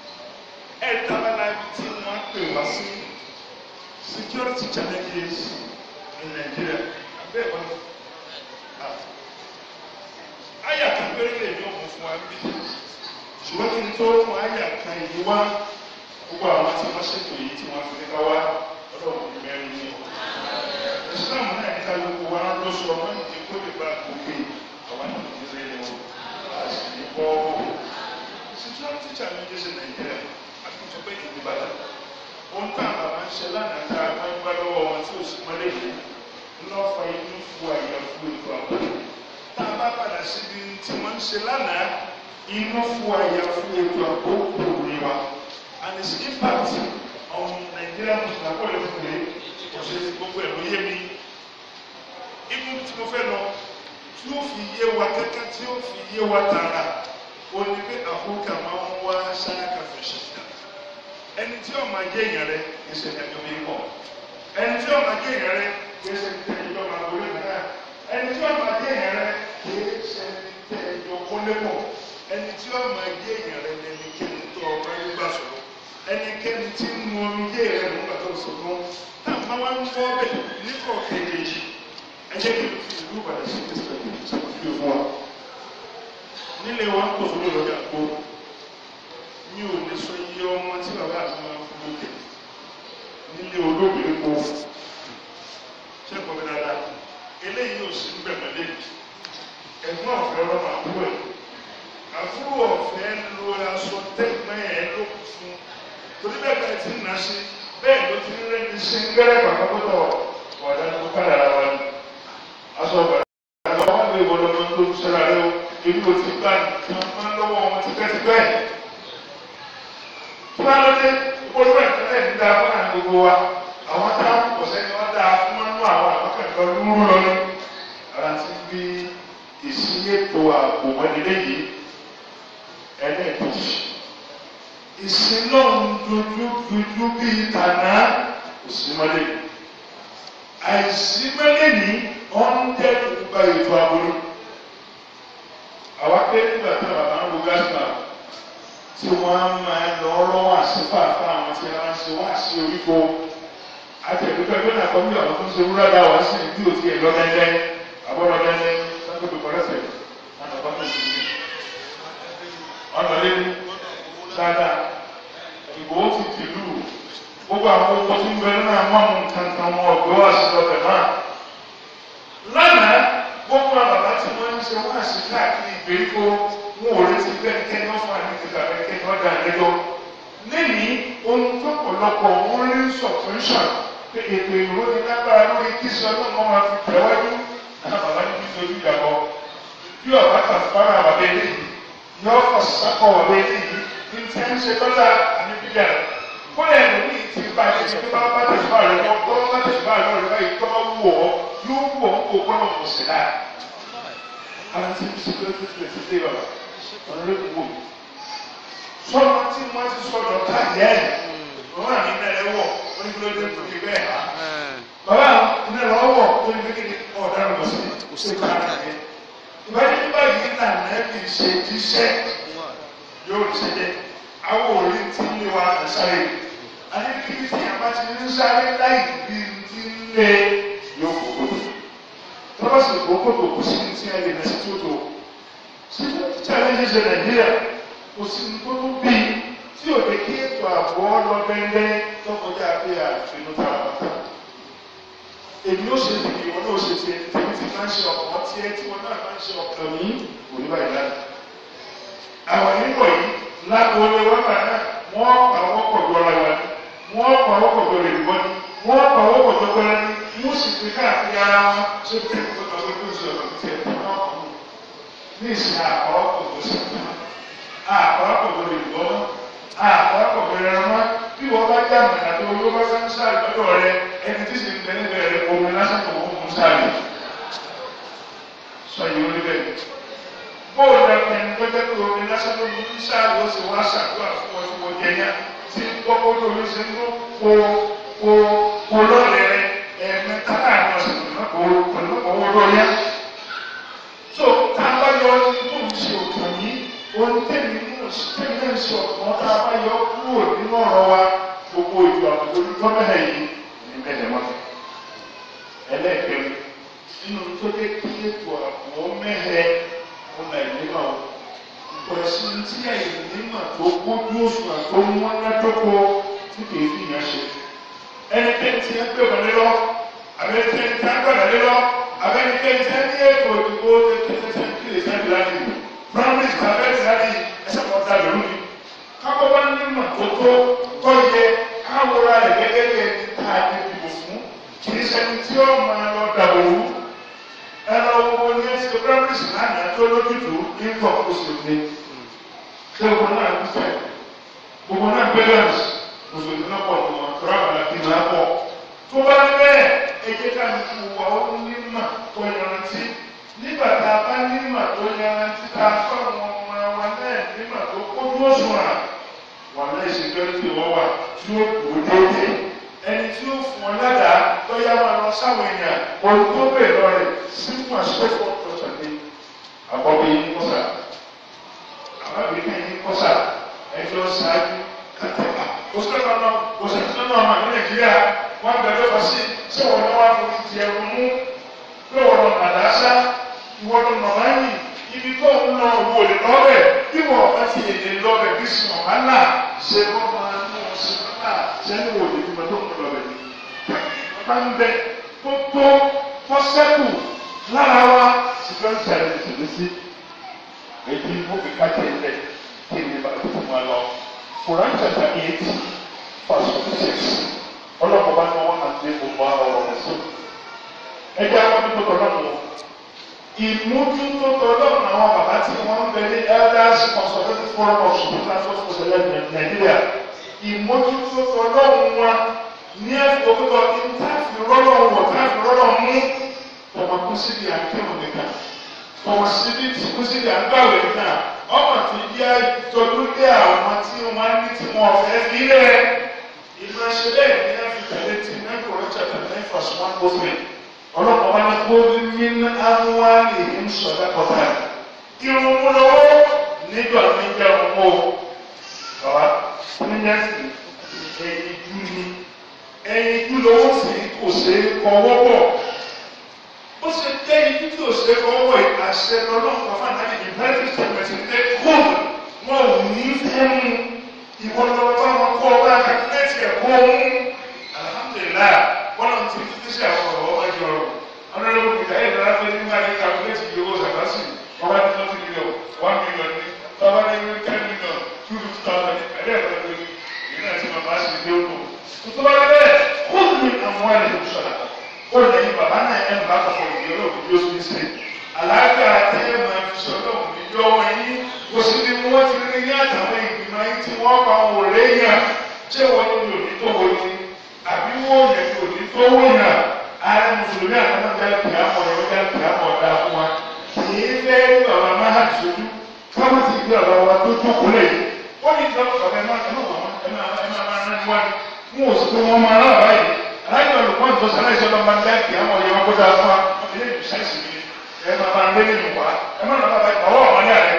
F: ẹ̀ tábàlá tí wọ́n pè wá sí security challenges in Nigeria abẹ́ wọn ayà kan péré lè ní ọmọ fún wa bí ṣùgbọ́n kí n tó mú ayà kan yìí wá gbogbo àwọn tí wọ́n ṣètò yìí tí wọ́n fi ní ká wá ọlọ́run ní mẹ́rin ní o. Islam náà ní ká gbogbo wa ló sọ ọmọ ìdí kó lè bá gbogbo àwọn ìdílé ní o àti ìbọ̀ security challenges in Nigeria àti ìjọba ìdílé bàtà. Ohun tá a bàbá ń ṣe lánàá tá a máa ń gbá lọ́wọ́ wọn tí ò sì mọ́lẹ̀ yìí lọ́fà inú fún àyà fún ètò àbò. Tá a bá padà síbi tí wọ́n ń ṣe lánàá inú fún àyà fún ètò àbò kò rí wa. And its impact on Nigerian Muslim akọ́lẹ̀ ọ̀sẹ̀ gbogbo ẹ̀ ló yé mi. Inú tí mo fẹ́ lọ tí ó fi yé wa kẹ́kẹ́ tí ó fi yé wa tààrà ó ní pé àkókò máa ń wá ṣáàkà fẹ̀ṣẹ̀ dà. Ẹni tí ó máa jẹ́ èèyàn rẹ kì í ṣe ẹ̀jọ̀ mi pọ̀. Ẹni tí ó máa jẹ́ èèyàn rẹ kì í ṣe ẹ̀jọ̀ máa wọlé náà. Ẹni tí ó máa jẹ́ èèyàn rẹ kì í ṣe ẹ̀jọ̀ kọ́lé pọ̀. Ẹni tí ó máa jẹ́ èèyàn rẹ lẹ́ni kí n tó ọ̀rọ̀ ẹni gbà sọ̀rọ̀. Ẹnikẹ́ni tí ń mu omi yé rẹ̀ ló ń gbàtọ́ sọ̀rọ̀ náà máa wá ń fọ́ bẹ̀ ní kọ̀ọ̀kan kejì ẹ jẹ́ kí n fi ìlú ìbàdàn sí ìpèsè ìṣàkóso fún wa. Nílé wa ń pọ̀ sórí ọjà gbó mi ò lè sọ iye ọmọ tí bàbá àti máa fún lókè nílé olóbìnrin kó ṣé kò bí dáadáa eléyìí ò sí ń bẹ̀rẹ̀ lé ẹ̀gbọ́n ọ̀fẹ́ ọlọ́mọ àbúrò ẹ̀ àbúrò ọ̀fẹ́ lo aṣọ tẹ́gbẹ́ ẹ̀ ló kù fún torí bẹ́ẹ̀ bẹ́ẹ̀ ti ń nà ṣe bẹ́ẹ̀ ló ti ń rẹ́ni ṣe ń gẹ́rẹ́ pàpàkọ́tọ̀ ọ̀dà tó kára wa ni aṣọ ọ̀gbà. ìwọ lọ́mọ tó ń ṣẹlẹ̀ rẹ o èmi ò ti gbà tí wọ́n máa ń lọ́wọ́ wọn tipẹ́tipẹ́. Kí wọ́n á lọ́dẹ olú ẹ̀ tẹ́lẹ̀ ní dáa fún àwọn gbogbo wa àwọn táwọn kò sẹ́ni wọ́n dáa fún wọn nú àwọn àwọn kẹ̀kẹ́ lúrú lọ ní. Ara ti bí ìsínyètò ààbò mọ́lẹ́lẹ́ yìí ẹlẹ́ẹ̀kejì. Ìsìn náà ń dojú dojú bíi tànà òsínmọ́lẹ́. Àìsímọ́lẹ́ ní wọ́n ń dẹ́kun gba ètò àbúrò. Àwa pé nígbà tí bàbá ń wo gásìmà tí wọ́n máa ń lọ lọ́wọ́ àṣìfà fún àwọn tí wọ́n ń ṣe wá sí oríko. Àtẹ̀dúgbẹ́ gbé náà kọ́mí àwọn tó ń ṣe wúrà dáwà sí ìdí òtí ẹ̀ lọ́dẹ́dẹ́ àbọ̀lọ́dẹ́dẹ́ sábẹ́bí kọ́lẹ́sẹ̀ láti ọ̀pá tó ń ṣe. Ọ̀nà lẹ́nu dáadáa ìbò ó ti tìlú gbogbo àwọn ọkọ̀ tí ń bẹ nínú àwọn àwọn nǹkan kan wọn ọ̀gbẹ́ wá sí lọ́bẹ̀ náà. Lánàá gbogbo àbàbá tí wọ́n ń ṣe wá sí káàkiri ìgbèríko wọn ò retí bẹ́ẹ̀kẹ́ni wọ́n fún àmì ìgbà bẹ́ẹ̀kẹ́ni wọ́n dà lẹ́jọ́. Lẹ́yìn ohun tó pọ̀lọpọ̀ wọn rí subvention pé ètò ìròyìn lágbára lórí kíṣọ náà wọ́n máa fi tẹ̀wájú náà bàbá ní kí sojú ìyàbọ̀. Bí ọ̀bá kàfàrà àbàbẹ̀ eléyìí yọ ọ̀ sákọ̀ ọ̀bẹ̀ eléyìí ní tí ń ṣe dọ́là àmì bílíà rẹ̀. Bóyá ẹ̀rọ ní ti bá ṣe ṣe bá bá tẹ̀síwá rẹ̀ lọ bọ́ bá tẹ̀síwá rẹ̀ lọ́rẹ̀ báyìí tó bá wù ọ́ yóò wù ọ́ kó gbọ́dọ̀ kò sí náà. Àwọn tí ń ṣe pé ó ti tẹ̀sí dé bàbá ọ̀nà ló wù mí. Sọ́nà tí wọ́n ti sọ̀rọ̀ táyà ẹ̀ lọ́wọ́ àmì náà ẹ̀ wọ̀ wọ́n ní kí ló dé tó fi bẹ́ẹ̀ ha. Bàbá iná lọ́wọ́ wọ̀ tó ní kékeré ọ̀daràn lọ sí ṣe ká àgbẹ̀. Ìbájú nígbà yìí náà nẹ́ẹ̀bì ṣe jíṣẹ́ yóò ṣe jẹ́ àwọn òrí tí ń lé wa sáré. Adébíyí tí a bá ti ń sáré láì bí ti ń lé yóò kókó. Tọ́lá sì kókó tó kó sí ti ẹ̀ lè nẹ́sí tó tó. Sí challenges in Nigeria kò sí ní tó tó bí tí ò lè kí ètò ààbò lọ bẹ́ẹ̀ lọ́kọjá pé àfinú tara bàtà. Èmi ó ṣe tèmi ìwọ náà ó ṣe tiẹ̀ tèmi ti máa ń ṣe ọ̀pọ̀ tiẹ̀ tí wọn náà máa ń ṣe ọ̀pọ̀ ní òníbà ìlànà. Àwọn nígbọ̀ yìí lágbóolé wọn bá náà wọ́n pa wọ́pọ̀ lọ́ra wa ni wọ́n pa wọ́pọ̀ lọ́ra ìwọ ni wọ́n pa wọ́pọ̀ lọ́ra ni wọ́n sì fi káàkiri ara wọn ṣé bí ẹ̀kọ́ tó lọ́wọ́ tó ń sọ ọ̀rọ̀ tiẹ̀ tó náà kù ní ìsìn àkọ́wọ́pọ̀ tó sì kù àkọ́wọ́pọ̀ lọ́ra ìwọ àkọ́wọ́pọ̀ lọ́ra ẹran wọn bí wọ́n bá já àmì àti owó bá sá ń sáré lọ́dọ̀ rẹ ẹni tí sì ń tẹ́lẹ̀ bẹ̀rẹ̀ omi lásán tó wọ́n mú sáré sọ yìí ó rí bẹ́ẹ̀. Bóòlù ẹ̀kọ́ ẹni tó jẹ́ pé omi lásán ló mú sáré ó sì wá ṣàdúrà fún ọtí wọ́n jẹ yá tí gbọ́gbọ́ lórí ṣe ń lò kó kó kó lọ́ọ̀lẹ̀ rẹ ẹ̀ẹ̀mẹ́ta láàrin ọ̀sẹ̀ kò pẹ̀lú owó lóyá. So tá a bá yọ ọdún tó ń ṣe òkè yìí ohun tẹ̀mí tẹ̀mí náà ń ṣe ọ̀pọ̀ tá a bá yọ kúrò nínú ọ̀rọ̀ wa gbogbo ìjọ àbúrò ní gọ́mẹ̀hẹ̀ yìí ní bẹ́ẹ̀ mọ́. Ẹlẹ́ẹ̀kẹ́rin nínú tó dé kí ètò àbò mẹ́hẹ̀ ọmọ ìlú náà ìpọ̀sí tí ẹ̀yìn nímọ̀ tó gbójú òṣùwà tó mú wọn lẹ́tọ́kọ tí kìí fi yàn ṣe. Ẹnikẹ́ni tí ẹ gbé wọlé lọ, àbẹ́nikẹ́ni tí ẹ gbọ́dọ̀ lé lọ, àbẹ́nikẹ́ni tí ẹ ní ètò ìdìbò tẹ́tẹ́tẹ́ kí lè sẹ́ni láti lò. Promise àbẹ́rẹ́ láti ẹsẹ̀ kan dá lórí mi. Kábọ̀ bá nímọ̀ tó tó tọ́ yẹ káwọ́ra rẹ̀ gẹ́gẹ́ bí ẹni tá a lè dìbò fún. Kì í ṣẹni tí ó máa lọ dàbòrú. Ẹ̀rọ owó ní ẹsẹ̀ promise lánàá tó lójútùú ní pọ̀ kó sì lè. Ṣé gbogbo náà ń fẹ́? Gbogbo náà balance mùsùlùmí náà pọ̀ tó wọn tó rábàlá bí máa pọ̀. Tó bá bẹ́ẹ̀ ẹjẹ́ ká ní kú wa ó nímọ̀ tó yanrantí. Nígbà tá a bá nímọ̀ tó yanrantí tá a fáwọn ọmọ wa náà nímọ̀ tó kójú òṣùwọ̀n. Wà láì ṣe gbẹ́rú tí wọ́n wà tí ó kú déédéé. Ẹni tí ó fún ọ ládàá tó yá máa lọ sáwọn èèyàn ohun tó bèèrè lọ rẹ̀ sípò àṣepọ̀ tọ̀tọ̀ ní àbọ̀bí yín kọ́sà. Àbábí náà yín kọ́sà ẹjọ́ ṣáájú kàtàkà. Òṣèlú náà òṣèlú náà máa ní Nàìjíríà wọ́n bẹ̀rẹ̀ lọ sí ṣé wọ́n náà wá fún ti ẹ̀rù mú lọ́wọ́ lọ màdásá ìwọ lọ màmáyì ibi tó ń lọ owó lè lọ́bẹ̀ bí wọ́n bá ti lè lọ́bẹ̀ bí sùn ọ̀hánà ṣe wọ́n máa ń mú ọ̀sìn náà sẹ́ni wò lè fi mọ́tò ń lọ́bẹ̀ ní. Bá ń bẹ tó tó fọ́sẹ́kù lára wa ṣùgbọ́n ṣàlẹ̀ ìṣẹ̀lẹ̀ sí èyí ó fi kájẹ ilẹ̀ kí ni bá tó fún wa lọ. Quran chapter eight verse forty six ọlọ́pàá bá ní wọ́n máa ń gbé gbogbo ọ̀rọ̀ rẹ̀ sọ. Ẹ jẹ́ àwọn tó tọ̀ náà mọ̀ ìmójútó tọ́lọ́run àwọn bàbá tí wọ́n ń bẹ ní elders consultative forum of supreme court for select Nigeria ìmójútó tọ́lọ́run wọn ní ẹ̀fọ́gbọ́tọ̀ ìtàfi rọ́lọ́run wọ̀ tàfi rọ́lọ́run mú ọmọ kú síbi àkẹ́wọ̀n nìkan ọmọ síbi tí kú síbi àgbàwẹ̀ nìkan ọmọ tí yá ìtọ́jú dé àwọn tí wọ́n ní tí wọ́n fẹ́ fi rẹ̀ ìmọ̀ṣẹ́lẹ̀ ní ẹ̀fìtẹ̀lẹ̀ tí mẹ́kọ̀ọ́ chapter nine verse one to three ọlọ́pàá wọn ni kó ní amúhálì ń sọ̀dá kọ̀ọ̀tà irun mú lọ́wọ́ níjọ́ níjà ọmọ bàbá oníyàsí ẹ̀yìn jú ni ẹ̀yìn jú lọ́wọ́ sí kò ṣe é kọ́ wọ́pọ̀ ó ṣe jẹ́ ibi tí ò ṣe é kọ́ wọ́ àṣẹ lọ́lọ́pàá fún àná ìbáraẹni sẹ̀mẹ̀tì ní kó wọn ò ní fẹ́ mú ìwọ lọ́wọ́ bá wọn kọ́ ọba kàkínẹ́tì ẹ̀kọ́ mú alhamdulilayi wọn lọ ti fi ṣe àwọn ọ̀rọ̀ ọmọ ìjọ rẹ̀ ọlọ́run kìtà yìí lọ́la pé nígbà ní kàkínẹ́tì yìí owó sàkásì ọba ní twenty million one million ní tọ́ba ní ten million two fifty thousand ẹ̀dẹ́ ẹ̀rọ ní ìlú àti bàbá sì dé òkú tuntun bá bẹ́ẹ̀ kó ní àwọn ẹ̀rọ ìṣọ̀lá ó lè yí bàbá náà ẹ̀ ń bá kọ̀kọ̀ ìdíyọ́ òkú yóò fi ṣe àlàáfíà tí ẹ̀ máa fi sọ̀rọ̀ ìjọ wọn yìí kò sí bí wọ́n ti rí ní àtàwọn ìgbìmọ̀ yìí tí wọ́n pa wò léyàn ṣé wọ́n ní òní tó wọ́n ní àbí wọ́n yẹ kí òní tó wọ́n yàn ààrẹ mùsùlùmí àtàwọn ọjà kìámọ̀ ẹ̀ ọjà kìámọ̀ ọ̀dà fún wa kì í fẹ́ ní bàbá máa hàn sójú káwọn ti gbé bàbá wa tó jókòó lẹ̀ yìí wọ́n ní ìjọba bàbá ẹ̀ máa ẹ̀ máa ẹ̀ máa máa rán wá ní wọn ò sì pé wọ́n máa rán àbá yìí aláìní olùkọ́ ìtọ́sán láìsí ọlọ́mọ ọjà kìámọ̀ ẹ̀ wọ́n kó dáa fún wa ilé ìbùsáìsì mi ẹ̀ máa máa lé nínú wa ẹ̀ máa nàbà bàbá ọwọ́ ọ̀mọ́ ní àrẹ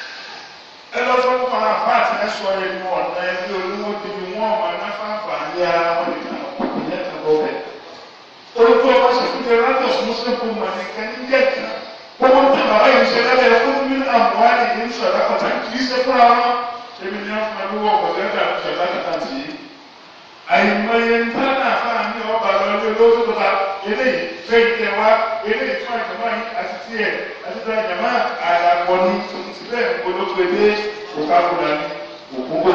F: ẹ lọ sọ fún àwọn afáàtì ẹsọ ẹ ní ọ̀nà ẹbí olówó débi wọn ọmọ anáfáàfà ní ara wọn nìkan ọkùnrin ẹ̀ka lọ́wọ́ orúkọ ọba ṣèkúndé rádọ̀s muslim fún wọn nìkan ní jẹ́ka gbogbo tí bàbá yìí ṣe lẹ́lẹ̀ fún mi àmúhálì ní sọ̀rọ̀ kọ̀tà kì í ṣe fúnra wọn èmi ní wọn fún ẹlú ọkọ̀ lẹ́dà sọ̀rọ̀ kọ̀tà tì í àìmọye ntánà àfáà ní ọba lọ́lé lóṣù tó ta eléyìí fẹ́ ìtẹ̀ wá eléyìí fún àjọmọ́ yìí àti tiẹ̀ àti tí àjọmọ́ àdàpọ̀ ní tuntun olóògbé dé òkàkùnà ní òkúgbò.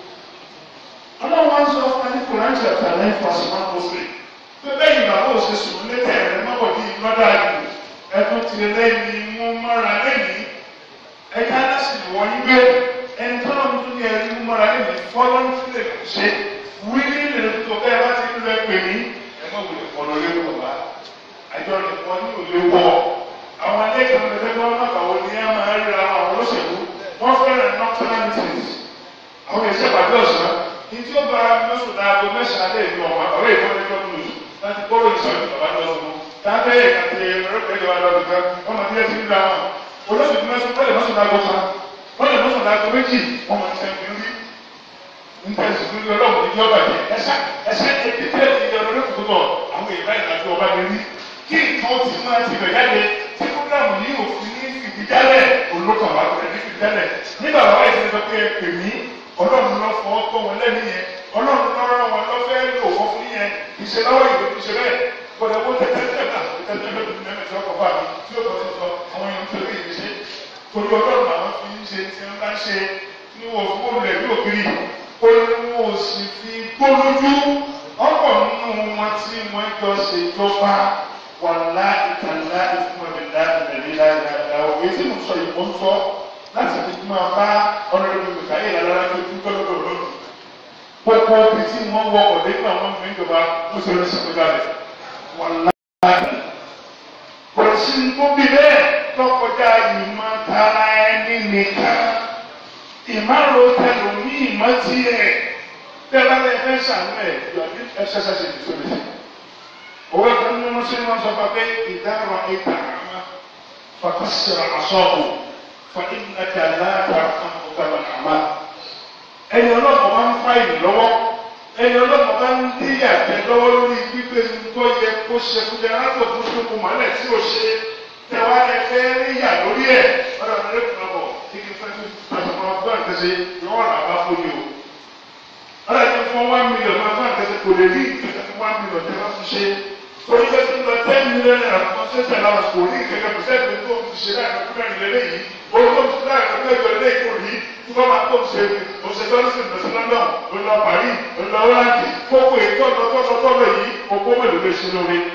F: ọlọ́wọ́n sọ fún ẹni kùnà chapter nine verse one to three pé bẹ́yìn bàbá òṣè sùn létẹ̀ rẹ̀ mọ́bọ̀ bí lọ́dà ìlú ẹ̀tún ti lẹ́yìn mú mọ́ra lẹ́yìn ẹ̀ka lásìkò wọ́n yí gbé ẹni tó lọ́n tún ní ẹni mú mọ́ra lẹ́yìn fọ́lọ́n tí lè ṣe wíní lè tó bẹ́ẹ̀ bá ti ń lọ pè ní ẹ̀mọ́ wò lè fọ́lọ́ lé wọ̀ wá àjọ nìkan ní òlé wọ̀ àwọn alẹ́kọ̀ọ́ lẹ́gbẹ́ wọn bàbá ní ẹ máa ríra àwọn olóṣèlú wọ́n fẹ́ràn nocturnal meetings àwọn èsì ìpàdé ọ̀sán ní tí ó bá mẹ́sùn dáago mẹ́sàn-án lè ní ọ̀mà ọ̀rẹ́ ìfọ́nẹ́jọ́ news láti kọ́rọ̀ ìsọ̀rọ̀ bàbá lọ́sùn tábẹ́ àti ẹ̀rọ̀pẹ̀jọ alọ́dún kan wọ́n máa díẹ̀ sí ń gbà wọn olóṣèlú mẹ́sùn wọ́n lè mẹ́sùn dáago kan wọ́n lè mẹ́sùn dáago méjì wọ́n máa tẹ̀ ní rí nípa ìsìnkú ọlọ́run ní yọba jẹ ẹsẹ ẹsẹ ẹdíkẹ́ ìyọ̀nù lẹ́kùnkùn àwọn ìbá ìdájọ́ ọba ní rí kí nǹkan ti máa ti bẹ̀ jáde tí fúnàmù yìí òfin ní fìdíjálẹ̀ olókàn wà pẹ̀lú ní fìdíjálẹ̀ nígbà wà láì sẹ́ni pé pè mí ọlọ́run lọ fọ́ ọkọ wọn lẹ́nu yẹn ọlọ́run lọ́rọ́ wọn lọ fẹ́ lò wọ́n fún yẹn ìṣe lọ́wọ́ ìwé fi ṣe bẹ́ẹ̀ gbọ́dọ̀ wọ́n tẹ́tẹ́tẹ́ náà tẹ́tẹ́tẹ́ ló ti mẹ́mẹ́ tí ọkọ̀ bá mi tí ó kọ́ sí sọ àwọn èèyàn tó lè ṣe torí ọlọ́run àwọn fi ń ṣe tí wọ́n bá ṣe ní wọ́n fún olùrẹ̀ ní òkiri olùwọ̀n sì fi gbólójú ọ̀pọ̀ nínú wọn tí wọ́n jọ ṣèjọba wàlá ìtàlá ìfúnmọ̀lẹ́dá ìdẹ̀lẹ́dá ìdàgbà òwe tí mo sọ yìí mo ń sọ láti fi máa bá ọ̀rẹ́dẹ̀gbẹ̀ mẹ̀káyé lára tó tún gbọ́dọ̀ lónìí. Gbogbo ibi tí wọ́n wọ ọ̀dẹ́ nígbà wọn fi ń jọba ó ṣe lọ sí ìgbà rẹ̀ wàlá ìtàlá. Kò sí tó bí bẹ́ẹ̀ tọkọjá ìmọ̀ tara ẹni nìkan. Ìmárò tẹnu ní ìmọ̀ tiẹ̀ bẹ́ẹ̀ bá lè fẹ́ sànú ẹ̀ yọ̀dí ẹ̀ṣẹ̀ṣẹ̀ṣẹ̀ ìtòlẹ̀ sí. Òwe kan ní wọ́n ṣe wọ́n sọ pé ìdárọ̀ ìta àmà fàkàṣìrà àṣọ́kù fa ìnàkà láàkà àmọ̀tàlà àmà. Ẹni ọlọ́pàá máa ń fa ìlú lọ́wọ́. Ẹni ọlọ́pàá máa ń díyà tẹ lọ́wọ́ lórí gbígbé tó yẹ kó ṣe fún jẹ látọ̀ fún ṣokùn mọ́lẹ̀ tí ò ṣe tẹ̀wá ẹ fẹ́ ríyà lórí ẹ̀ ọ̀dọ̀ ọ̀dọ̀ kíkí fẹ́ tó àtọ̀kọ̀ ọgbọ́n àtẹ̀sẹ̀ yọ̀ọ́ rà bá fóyè o. ọ̀dọ̀ ẹ̀jẹ̀ fún one million ọgbọ́n àtẹ̀sẹ̀ kò lè rí ìkẹ́kẹ́ fún one million tẹ́ wọ́n ti ṣe. torí pé tí ń lọ ten million naira fún ṣẹ́ṣẹ́ láwọn kò rí ìkẹ́kẹ́ fún ṣẹ́ṣẹ́ tó ti ṣe láì lọ́kùnrin àrùn lélẹ́yìí orúkọ ti láì lọ́kùnrin ẹgbẹ́ lẹ́yìn kò rí tí wọ́n máa tó ṣe òṣèṣẹ́ lọ́sìn lọ́sìn London lọ Paris lọ Holland gbogbo ètò ọ̀dọ́tọ́lọ́tọ́lọ́ yìí ogún mélòó lè ṣe lórí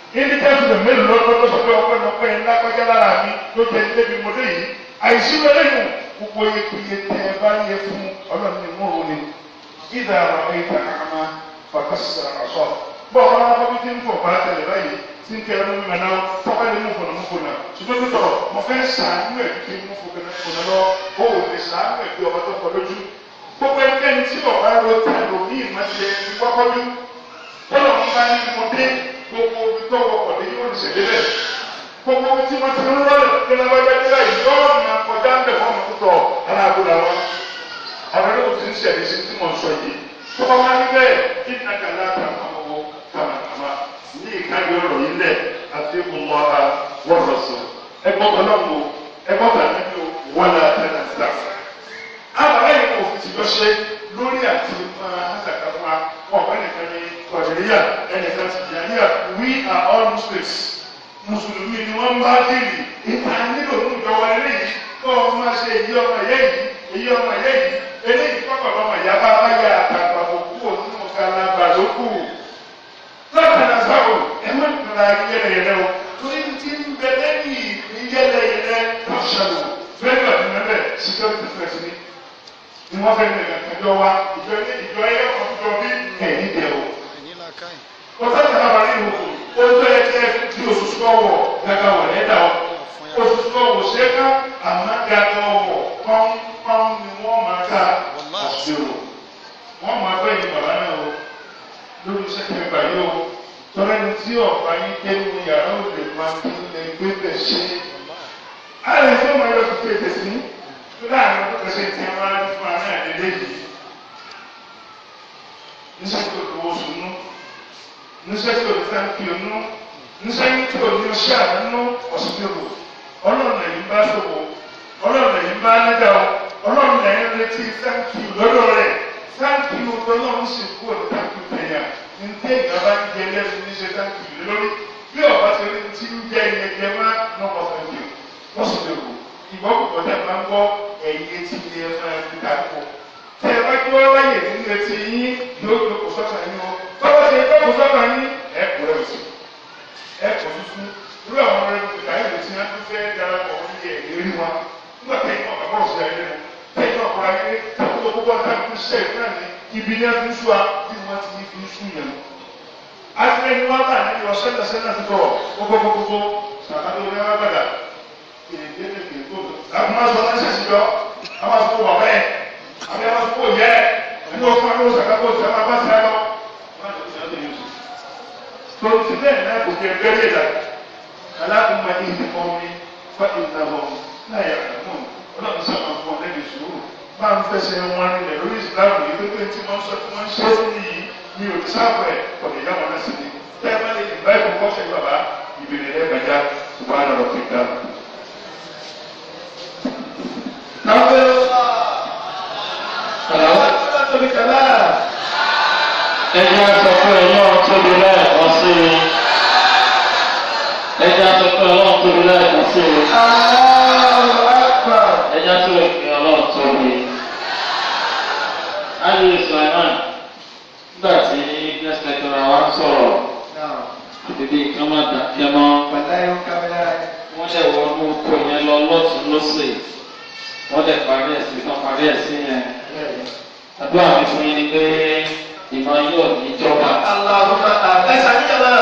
F: ilé kẹ́sì lè mélòó lọ́dún tó sọ pé ọpẹ́ lọ́pẹ́ yẹn lápẹ́jẹ́ lára mi ló jẹ́ ilé mi mo dé yìí àìsí lẹ́yìn gbogbo iye iye tẹ ẹ bá yẹ fún ọlọ́run ní mú òun ni ìdá àwọn ẹ̀ka àmà fàkàsì àṣọ bọ́ọ̀ wọn bá bí tí ń fọ̀ bá tẹ̀lé báyìí tí ń kẹ́ ẹnu mímọ náà tọ́pẹ́ lè mú fọ̀nà mú fọ̀nà ṣùgbọ́n tó tọ̀ mo fẹ́ sàánú ẹ̀ kí n mú fọ̀nà lọ ó ò lè sàánú ẹ̀ bí ọba tó kọ lójú gbogbo ẹnikẹ́ni tí ọba ro tẹ̀lé ní ìmọ̀ṣẹ́ ti kọ́kọ́jú tọ́lọ̀ ń bá ní mo dé gbogbo omi tó wọkọ̀ dé yóò ṣe débẹ̀ gbogbo omi tí wọ́n ti ń rọ́ọ̀lù kí wọ́n bá jẹ́ nílẹ̀ yìí yóò máa kọjá ń bẹ̀ fún ọmọ tó tọ̀ ara àbúrò àwọn àwọn ẹlẹ́wọ̀n ti ń ṣẹ̀lẹ̀ sí tí mo ń sọ yìí tó bá wá níbẹ̀ kí ní àgàlà àtàwọn ọmọ kàmàkàmà ní ìkájọ ọ̀rọ̀ yìí lẹ̀ àti ìmọ̀ ara wọ́n lọ sọ ẹgbọ́n ọlọ́mọ ẹgbọ́n tàbí wọ́n là tẹ̀lé ta. àbáyé yìí kò fi ti lọ ṣe lórí àti máa àtàkà fún wa ọ̀pẹ́ nìkan ní kọ̀dìríyà ẹnìkan ti jàníyà we are all Muslims mùsùlùmí ni wọ́n bá dìrì ìta nílò ní ìjọba eléyìí kọ́ ọ máa ṣe èyí ọmọ ẹ̀yẹ yìí èyí ọmọ ẹ̀yẹ yìí eléyìí kọ́kọ́ ọmọ ìyá bá bá yà àtàgbà òkú ònú kalaba lókù lọ́kànnà sáwò ẹ má nira yẹlẹyẹlẹ o torí ti ń bẹ lẹ́yìn yẹlẹyẹlẹ pàṣẹwò bẹ́ẹ̀ lọ́dún mẹ́bẹ̀ security first ni ni wọ́n fẹ́ ní ìgbàjọ wa ìjọ ilé ìjọ ẹyẹ ọ̀tọ̀ bí ẹ̀yìn dẹ̀ o. ọ̀sán ti sábà nínú o tó yẹ kí ẹ fi oṣooṣù ọwọ́ gàgà wọ̀ lẹ́dà o oṣooṣù ọwọ́ ṣe ká àmọ́ gàgà ọwọ́ pọ́npọ́n ni wọ́n máa ká ọ̀ṣẹ́rò wọ́n máa bẹ́ yìí bàbá náà o lórí sẹ́kẹ̀ gbà yìí o tọ́lá ní tí ọ̀pá yín dé ní yàrá òde máa kí lè gbé bẹ̀ ṣe. àlẹ́ tó máa yọ fífi ètè sí láàrin ọdún kẹsẹ̀ tí a máa ń fún àárín àdédé yìí níṣẹ́ tó tó oṣù nú níṣẹ́ tó tó sáńkì onú níṣẹ́ tó ní oṣù àdánù ọ̀sùnmẹ́rù ọlọ́run lẹ́yìn bá ṣòwò ọlọ́run lẹ́yìn bá níjà o ọlọ́run lẹ́yìn retí sáńkì lọ́dọ̀ rẹ̀ sáńkì ọlọ́run sì kú ọ̀dọ̀ sáńkì tẹ̀yà ní tẹ́yìn bá ń jẹ lẹ́nu níṣẹ́ sáńkì lórí bí ọ̀bá ti rí ti ń jẹ ìyẹn jẹ má nọ́ọ̀kọ̀ sáńkì ọ̀sùnmẹ́rù ìgbọ́ púpọ̀ tẹ́ máa ń gbọ́ ẹ̀yìn etí ni ẹ máa ń ká pọ̀. tẹ́ ẹ bá gbọ́ láyè nínú etí yín yóò jókòó sọ́kà yín o tọ́wọ́ ṣe jókòó sọ́kà yín ẹ kò rẹ̀ sí ẹ kò tuntun irú àwọn ọmọ rẹ̀ kò káyọ̀ tí wọ́n tún fẹ́ darapọ̀ ní ẹ̀yìn rí wọn nígbà tẹ́yìn náà bàbá òṣèlú ayé lẹ́nu tẹ́yìn náà kọ́ra yé tẹ́yìn tó púpọ̀ táwọn tó ṣe ìfúnná ní ibi ní ẹ̀fún ṣúwa bí wọ́n ti ní fi ṣú yẹn. àtìlẹ́yìn wọn bá ní ọ̀sẹ̀ sẹ́nà ti tọ̀ gbogbogbò sàkàtọ̀ ní wọn gbàdà àbúrò sọ ní sẹ́sì jọ àwọn àsopọ̀ wà bẹ́ẹ̀ àbí àwọn àsopọ̀ yẹ ẹni wọ́n fún àwọn sàkàtọ̀ tí a máa bá sí ẹ̀rọ tó ti bẹ́ẹ̀ náà kò kí ẹ bẹ́ẹ̀ yẹ̀dá aláàbùmá ìdí ọ̀mí fún ìdàbọ̀ náà yà fún ọlọ́run sábà fún ọ̀lẹ́bí sùúrù máa ń fẹsẹ̀ wọn nílẹ̀ lórí ìsìláàmù yìí tó pé tí wọ́n sọ tí wọ́n ṣe é nìyí ní òdìsáàbù ẹ̀ ọ̀dẹ̀ ìyá wọn náà sì ni tẹ́ ẹ bá lè dìbà ìbò kọ́ṣẹ́ bàbá ìbèrè ẹ̀ gbàjá ṣùgbọ́n àná lọ fi dá.
D: Ẹja sọ pé ọlọ́run tóbi lẹ́ẹ̀kan sí i. Ẹja sọ pé ọlọ́run tóbi lẹ́ẹ̀kan sí i. Ẹja tó lè fi ọlọ́run tóbi. Ali Sulaiman nígbà tí guest lecturer wa ń sọ̀rọ̀ bíbí nǹkan máa dàkẹ́ mọ́. Wọ́n ṣe wọnú oko yẹn lọ lọ́tún lọ́sẹ̀. Wọ́n dẹ̀ parí ẹ̀sìn kan parí ẹ̀sìn yẹn. Àdúrà mi fún yín ni pé ìmọ̀ yóò ní ìjọba.
B: Allahumma àtẹ́sà níjọba.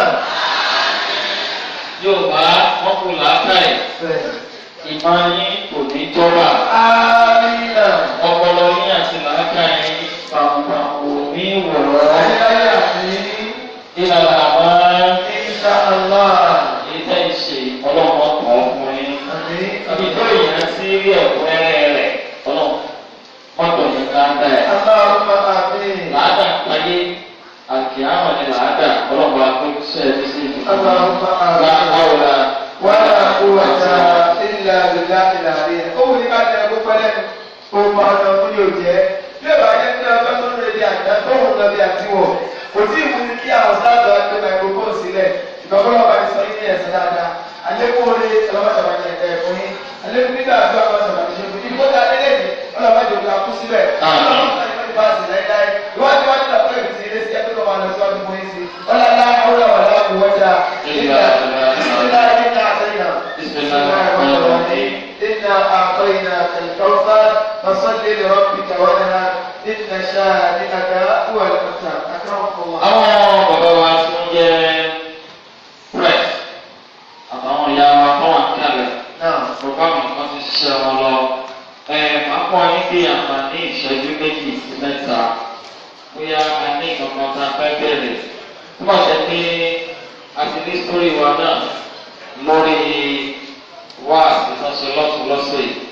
D: Yóò bá wọn kú làákàyè. Ìmọ̀ yín kò ní ìjọba. Ọpọlọ yín àti làákàyè pàmòpàmò ní ìwòrán.
B: Ayáyé àti
D: ìlànà àmọ́
B: insha Allah.
D: ìtẹ́ ìṣe ọlọ́mọ kan ọkùnrin. Ìjọ ìyẹn sí rí ẹ̀kúnrẹ́rẹ́ rẹ̀ ọlọ́mọ mọ́tò ní káńtà ẹ̀.
B: Allahumma àmín.
D: Làádà payé àkè àwọn ni làádà ọlọ́mọ akókòsẹ́ ẹ̀ sí ìdìbò.
B: Allahumma àmín.
D: Láàárọ̀
B: wala quwwata illa billahi al-aliyyil. Ó wù ní ká tẹ ẹgbẹ́ pẹ́lẹ́ kó mọ ọ̀nà fún yóò jẹ́. Bí ọba yẹn ní ọjọ́ tó ń rẹ̀ bí àjà tó ń lọ bí àtiwọ̀, kò tí ì mú ní kí àwọn sáàtọ̀ ẹgbẹ́ microphone sílẹ̀. Ìgbàgbọ́ bá ti sọ yín ní ẹ̀sán dáadáa. Àlékún orí ọlọ́mọṣàbà ní ẹ̀ka ẹ̀fọ́ yín. Àlékún nígbà àgbà ọlọ́mọṣàbà ní ṣe fún yín. Ìgbọ́dọ̀ adélẹ́ni ọlọ́mọdé òkú akú síbẹ̀. Ọlọ́mọṣàbà ní báàsì láíláí. Ìwádìí wájú làpẹ́ ìbìtì ilé sí ẹgbẹ́ tó wà lọ síwájú fún yín sí. Ọlọ́lá àwòrán wà láàbù wọ́jà. إنا بسم الله إنا أعطينا بسم الله الرحمن الرحيم إنا أعطيناك الكوثر فصل لربك وانهر إن شانئك هو الأبتر أكرمكم الله.
D: àwọn bàbá wa tí wọ́n jẹ́ press àtàwọn ìyá wa tó wà níkàlẹ̀ bàbá mi kan ti ṣiṣẹ́ wọn lọ máa pọ̀ ní bí àǹfààní ìṣẹ́jú méjì sí mẹ́ta bóyá a ní ìkankan tá a fẹ́ bẹ̀rẹ̀ tó bá ṣe pé a ti ní sórí wa náà lórí wáàsí tó ń ṣe lọ́tún lọ́sẹ̀ yìí.